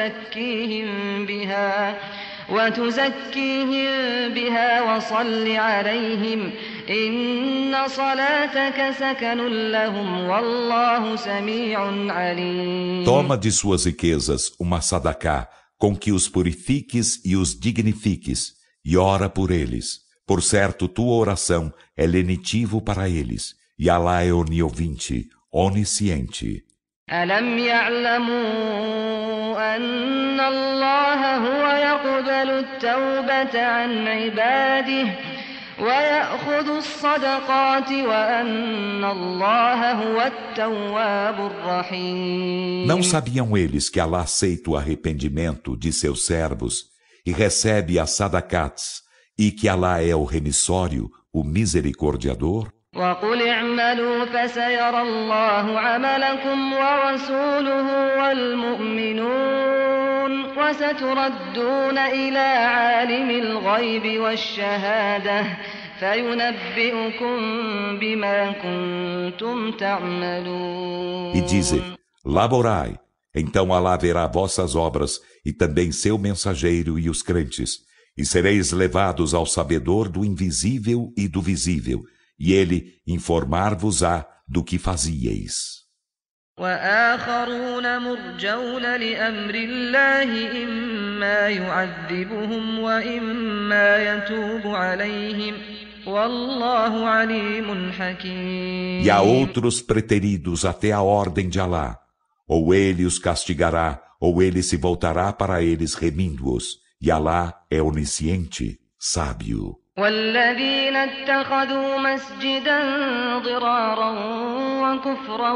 وتزكيهم بها وصل عليهم إن صلاتك سكن لهم والله سميع عليم. Toma de suas riquezas uma sadaqá, com que os purifiques e os dignifiques, e ora por eles. Por certo, tua oração é lenitivo para eles, e Alá é oniovinte, onisciente. ألم يعلموا أن الله هو يقبل التوبة عن عباده ويأخذ الصدقات وأن الله هو التواب الرحيم. Não sabiam eles que Alá aceita o arrependimento de seus servos e recebe as sadaqats, e que Alá é o remissório, o misericordiador? وقل اعملوا فسيرى الله عملكم ورسوله والمؤمنون وستردون إلى عالم الغيب والشهادة فينبئكم بما كنتم تعملون. E dize, laborai, então Alá verá vossas obras e também seu mensageiro e os crentes, e sereis levados ao sabedor do invisível e do visível, e ele informar-vos-á do que fazieis. وآخرون مرجون لأمر الله إما يعذبهم وإما يتوب عليهم والله عليم حكيم. E a outros preteridos até a ordem de Alá. Ou ele os castigará, ou ele se voltará para eles remindo-os. E Alá é onisciente, sábio. والذين اتخذوا مسجدا ضرارا وكفرا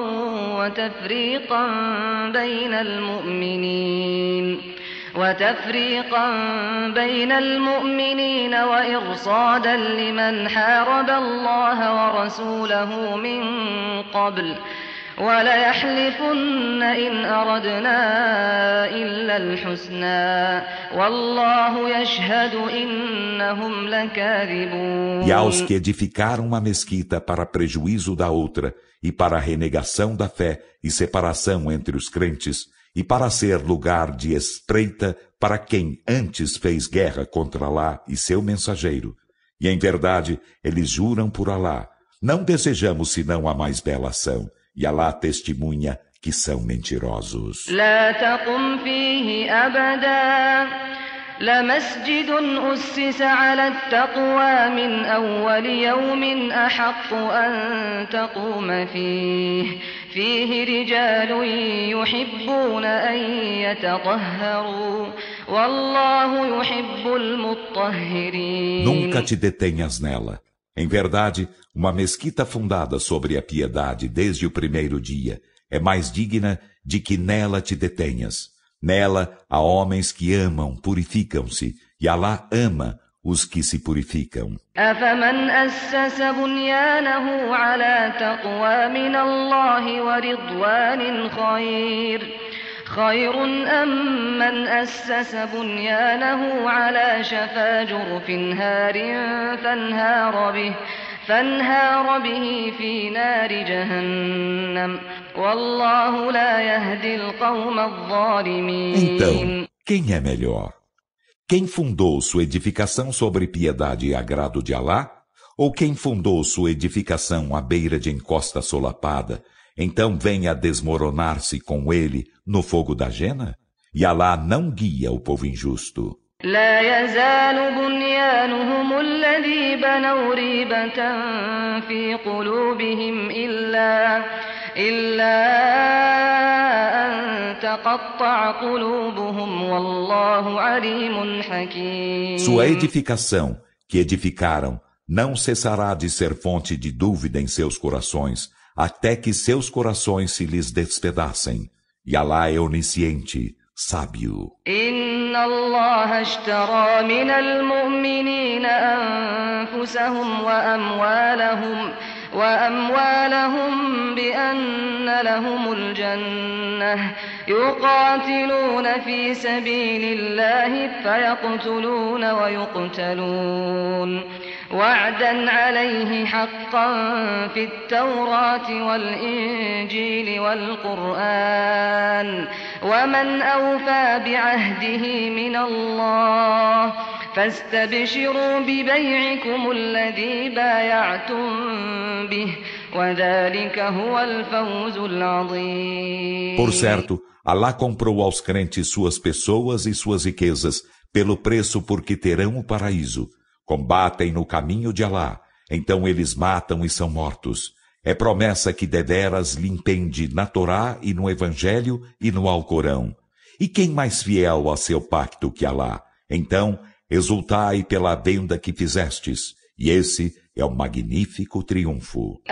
وتفريقا بين المؤمنين وإرصادا لمن حارب الله ورسوله من قبل وليحلفن إن أردنا إلا الحسنى والله يشهد إنهم لكاذبون. E aos que edificaram uma mesquita para prejuízo da outra e para renegação da fé e separação entre os crentes e para ser lugar de espreita para quem antes fez guerra contra Alá e seu mensageiro. E em verdade, eles juram por Alá, não desejamos senão a mais bela ação. E Alá testemunha que são mentirosos. لا تقم فيه أبدا لمسجد أسس على التقوى من أول يوم أحق أن تقوم فيه رجال يحبون أن يتطهروا والله يحب المطهرين. Nunca te detenhas nela. Em verdade, uma mesquita fundada sobre a piedade desde o primeiro dia é mais digna de que nela te detenhas. Nela há homens que amam, purificam-se, e Alá ama os que se purificam. أفمن أسس بنيانه على تقوى من الله ورضوان خير أم من أسس بنيانه على شفا جرف هار فانهار به في نار جهنم والله لا يهدي القوم الظالمين. Então, quem é melhor? Quem fundou sua edificação sobre piedade e agrado de Alá? Ou quem fundou sua edificação à beira de encosta solapada, então venha desmoronar-se com ele no fogo da jena? E Alá não guia o povo injusto. لا يزال بنيانهم الذي بنوا ريبة في قلوبهم إلا أن تقطع قلوبهم والله عليم حكيم. Sua edificação, que edificaram, não cessará de ser fonte de dúvida em seus corações, até que seus corações se lhes despedacem. E Alá é onisciente, sábio. إن الله اشترى من المؤمنين أنفسهم وأموالهم بأن لهم الجنة يقاتلون في سبيل الله فيقتلون ويقتلون وعدا عليه حقا في التوراة والإنجيل والقرآن ومن أوفى بعهده من الله فاستبشروا ببيعكم الذي بايعتم به وذلك هو الفوز العظيم. Por certo, Alá comprou aos crentes suas pessoas e suas riquezas pelo preço por que terão o paraíso. Combatem no caminho de Alá, então eles matam e são mortos. É promessa que deveras lhe impende na Torá e no Evangelho e no Alcorão. E quem mais fiel a seu pacto que Alá? Então, exultai pela venda que fizestes, e esse é o magnífico triunfo.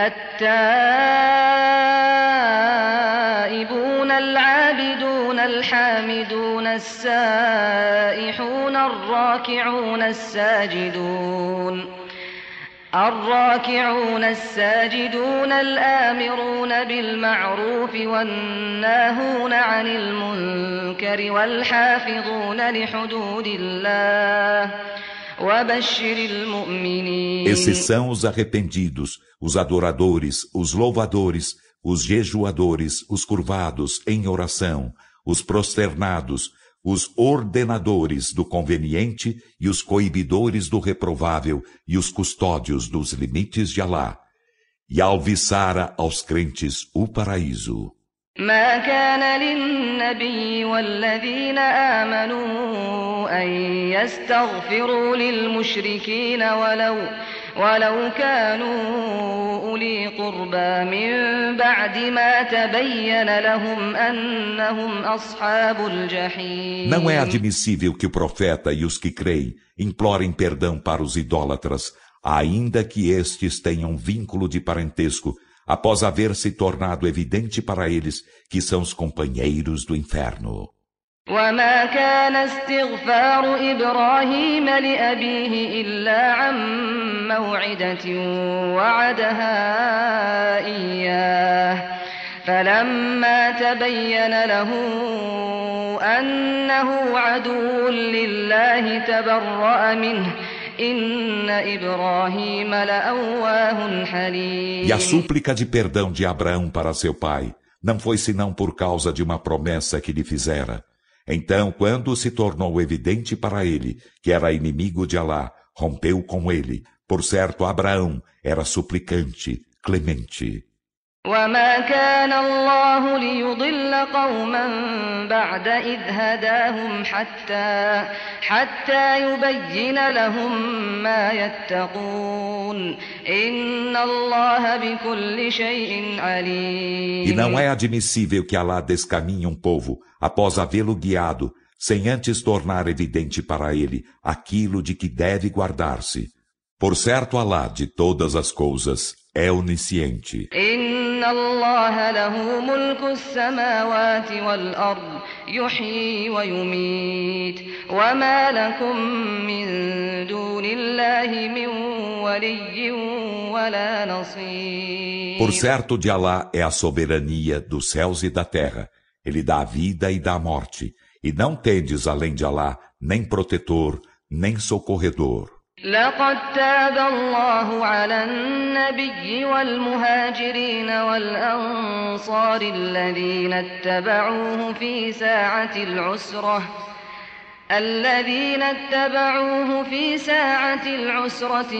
التائبون العابدون الحامدون السائحون الراكعون الساجدون الآمرون بالمعروف والناهون عن المنكر والحافظون لحدود الله وبشر المؤمنين. Esses são os arrependidos, os adoradores, os louvadores, os jejuadores, os curvados em oração, os prosternados, os ordenadores do conveniente e os coibidores do reprovável e os custódios dos limites de Alá, e alviçara aos crentes o paraíso. ما كان للنبي والذين آمنوا أن يستغفروا للمشركين ولو كانوا أولي قربى من بعد ما تبين لهم أنهم أصحاب الجحيم. Não é admissível que o profeta e os que creem implorem perdão para os idólatras, ainda que estes tenham vínculo de parentesco, após haver se tornado evidente para eles que são os companheiros do inferno. وما كان استغفار إبراهيم لأبيه إلا عن موعدة وعدها إياه فلما تبين له أنه عدو لله تبرأ منه إن إبراهيم لأواه حليم. E a súplica de perdão de Abraão para seu pai não foi senão por causa de uma promessa que lhe fizera. Então, quando se tornou evidente para ele que era inimigo de Alá, rompeu com ele. Por certo, Abraão era suplicante, clemente. وما كان الله ليضل قوما بعد إذ هداهم حتى يبين لهم ما يتقون إن الله بكل شيء عليم. E não é admissível que Alá descaminhe um povo após havê-lo guiado, sem antes tornar evidente para ele aquilo de que deve guardar-se. Por certo, Alá de todas as coisas é onisciente. إن الله له ملك السماوات والأرض يحيي ويميت وما لكم من دون الله من ولي ولا نصير. Por certo, de Alá é a soberania dos céus e da terra. Ele dá a vida e dá a morte. E não tendes, além de Alá, nem protetor, nem socorredor. لقد تاب الله على النبي والمهاجرين والأنصار الذين اتبعوه في ساعة العسرة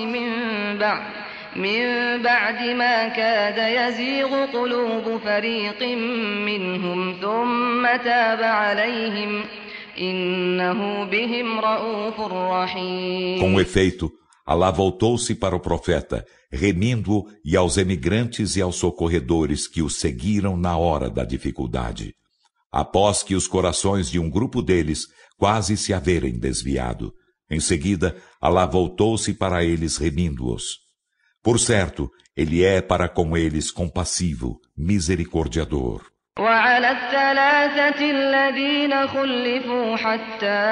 من بعد ما كاد يزيغ قلوب فريق منهم ثم تاب عليهم إنه بهم رؤوف رحيم. Com efeito, Alá voltou-se para o profeta, remindo-o e aos emigrantes e aos socorredores que o seguiram na hora da dificuldade. Após que os corações de um grupo deles quase se haverem desviado. Em seguida, Alá voltou-se para eles remindo-os. Por certo, ele é para com eles compassivo, misericordiador. وعلى الثلاثة الذين خلفوا حتى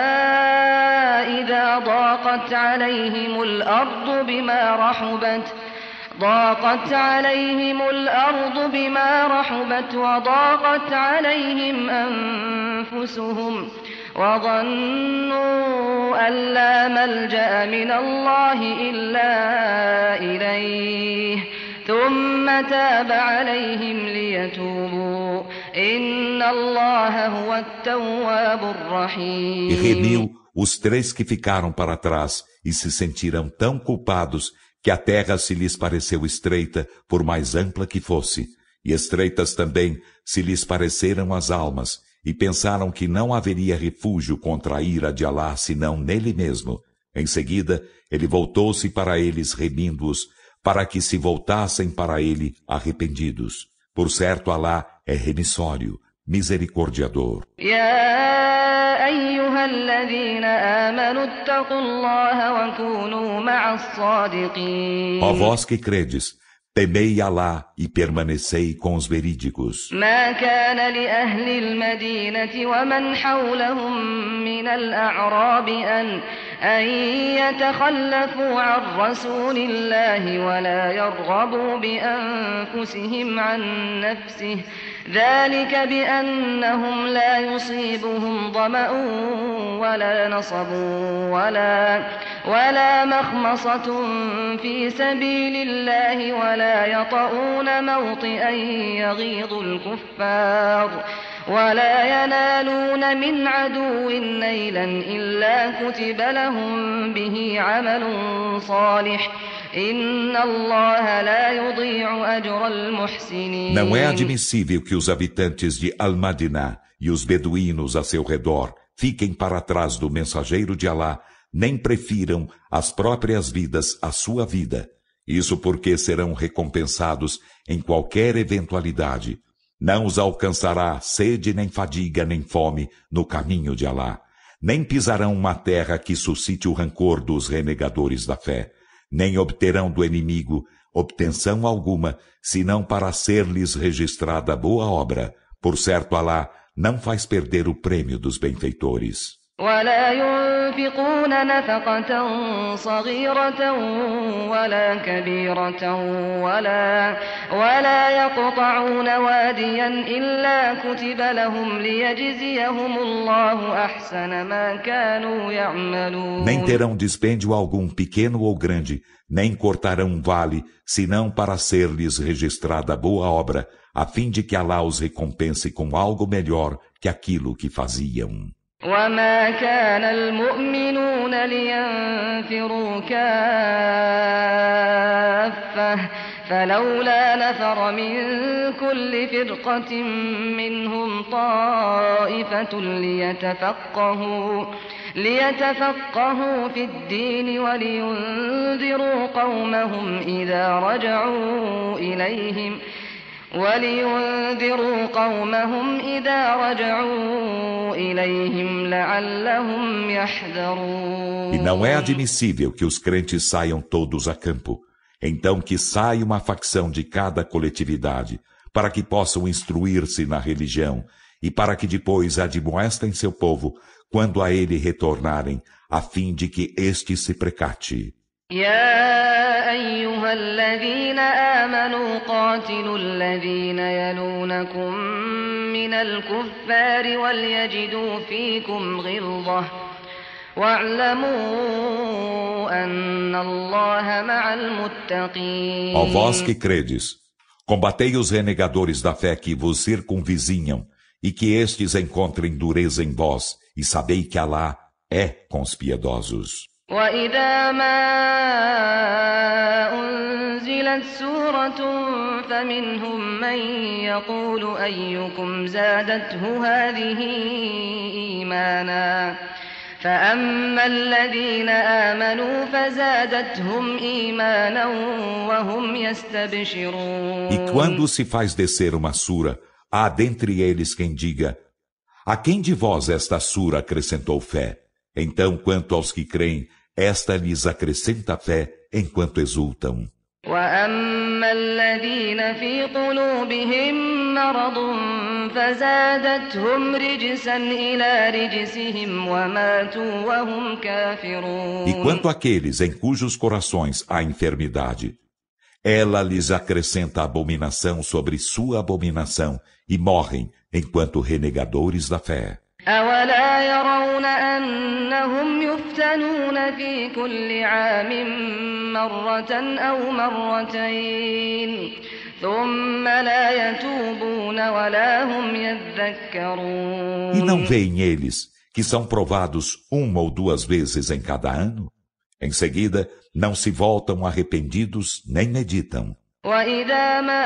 إذا ضاقت عليهم الأرض بما رحبت وضاقت عليهم أنفسهم وظنوا أن لا ملجأ من الله إلا إليه ثم تاب عليهم ليتوبوا إن الله هو التواب الرحيم. E remiu os três que ficaram para trás e se sentiram tão culpados que a terra se lhes pareceu estreita, por mais ampla que fosse, e estreitas também se lhes pareceram as almas, e pensaram que não haveria refúgio contra a ira de Alá senão nele mesmo. Em seguida, ele voltou-se para eles remindo-os, para que se voltassem para ele arrependidos. Por certo, Alá é remissório, misericordiador. يا أيها الذين آمنوا اتقوا الله وكونوا مع الصادقين. Ó vós que credes, temei Alá e permanecei com os verídicos. ما كان لأهل المدينة ومن حولهم من الأعراب أن يتخلفوا عن رسول الله ولا يرغبوا بأنفسهم عن نفسه ذلك بأنهم لا يصيبهم ظمأ ولا نصب ولا مخمصة في سبيل الله ولا يطؤون موطئا يغيظ الكفار ولا ينالون من عدو نيلا إلا كتب لهم به عمل صالح إن الله لا يضيع أجر المحسنين. Não é admissível que os habitantes de Al-Madinah e os beduínos a seu redor fiquem para trás do mensageiro de Alá, nem prefiram as próprias vidas à sua vida. Isso porque serão recompensados em qualquer eventualidade. Não os alcançará sede, nem fadiga, nem fome no caminho de Alá. Nem pisarão uma terra que suscite o rancor dos renegadores da fé. Nem obterão do inimigo obtenção alguma, senão para ser-lhes registrada boa obra. Por certo, Alá não faz perder o prêmio dos benfeitores. ولا ينفقون نفقة صغيرة ولا كبيرة ولا يقطعون واديا إلا كتب لهم ليجزيهم الله أحسن ما كانوا يعملون. Nem terão dispêndio algum, pequeno ou grande, nem cortarão um vale, senão para ser-lhes registrada boa obra, a fim de que Alá os recompense com algo melhor que aquilo que faziam. وما كان المؤمنون لينفروا كافة فلولا نفر من كل فرقة منهم طائفة ليتفقهوا في الدين ولينذروا قومهم إذا رجعوا إليهم لعلهم يحذرون. E não é admissível que os crentes saiam todos a campo. Então que saia uma facção de cada coletividade, para que possam instruir-se na religião, e para que depois admoestem seu povo, quando a ele retornarem, a fim de que este se precate. يا أيها الذين آمنوا قاتلوا الذين يلونكم من الكفار وليجدوا فيكم غلظة واعلموا أن الله مع المتقين. Ó vós que credes, combatei os renegadores da fé que vos circunvizinham, e que estes encontrem dureza em vós, e sabei que Alá é com os piedosos. وإذا ما أنزلت سورة فمنهم من يقول أيكم زادته هذه إيمانا فأما الذين آمنوا فزادتهم إيمانا وهم يستبشرون. E quando se faz descer uma sura, há dentre eles quem diga: a quem de vós esta sura acrescentou fé? Então, quanto aos que creem, esta lhes acrescenta fé enquanto exultam. وأما الذين في قلوبهم مرض فزادتهم رجسا إلى رجسهم وماتوا وهم كافرون. E quanto àqueles em cujos corações há enfermidade, ela lhes acrescenta abominação sobre sua abominação e morrem enquanto renegadores da fé. أولا يرون أنهم يفتنون في كل عام مرة أو مرتين ثم لا يتوبون ولا هم يذكرون. E não veem eles que são provados uma ou duas vezes em cada ano? Em seguida, não se voltam arrependidos nem meditam. وإذا ما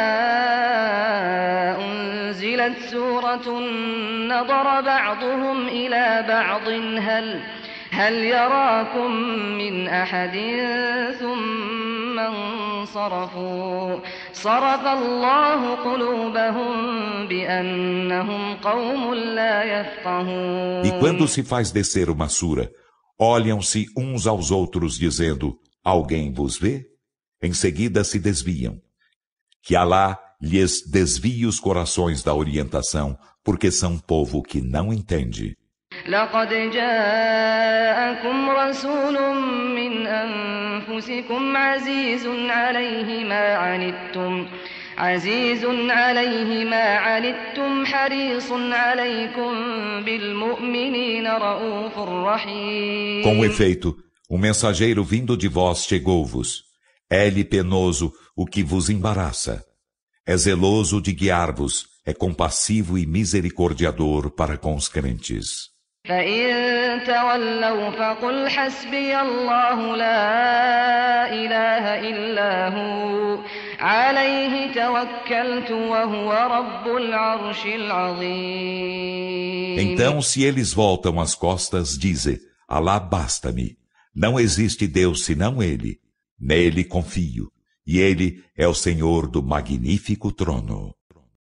أنزلت سورة نظر بعضهم إلى بعض هل يراكم من أحد ثم انصرفوا صرف الله قلوبهم بأنهم قوم لا يفقهون. E quando se faz descer uma sura, olham-se uns aos outros dizendo: alguém vos vê? Em seguida se desviam. Que Alá lhes desvie os corações da orientação, porque são povo que não entende. لقد جاءكم رسول من أنفسكم عزيز عليه ما عنتم حريص عليكم بالمؤمنين رؤوف رحيم. Com efeito, o mensageiro vindo de vós chegou-vos. É-lhe penoso o que vos embaraça. É zeloso de guiar-vos, é compassivo e misericordiador para com os crentes. فإن تولوا فقل حسبي الله لا إله إلا هو عليه توكلت وهو رب العرش العظيم. Então, se eles voltam as costas, dize: Alá basta-me. Não existe Deus senão Ele. Nele confio, e Ele é o Senhor do magnífico trono.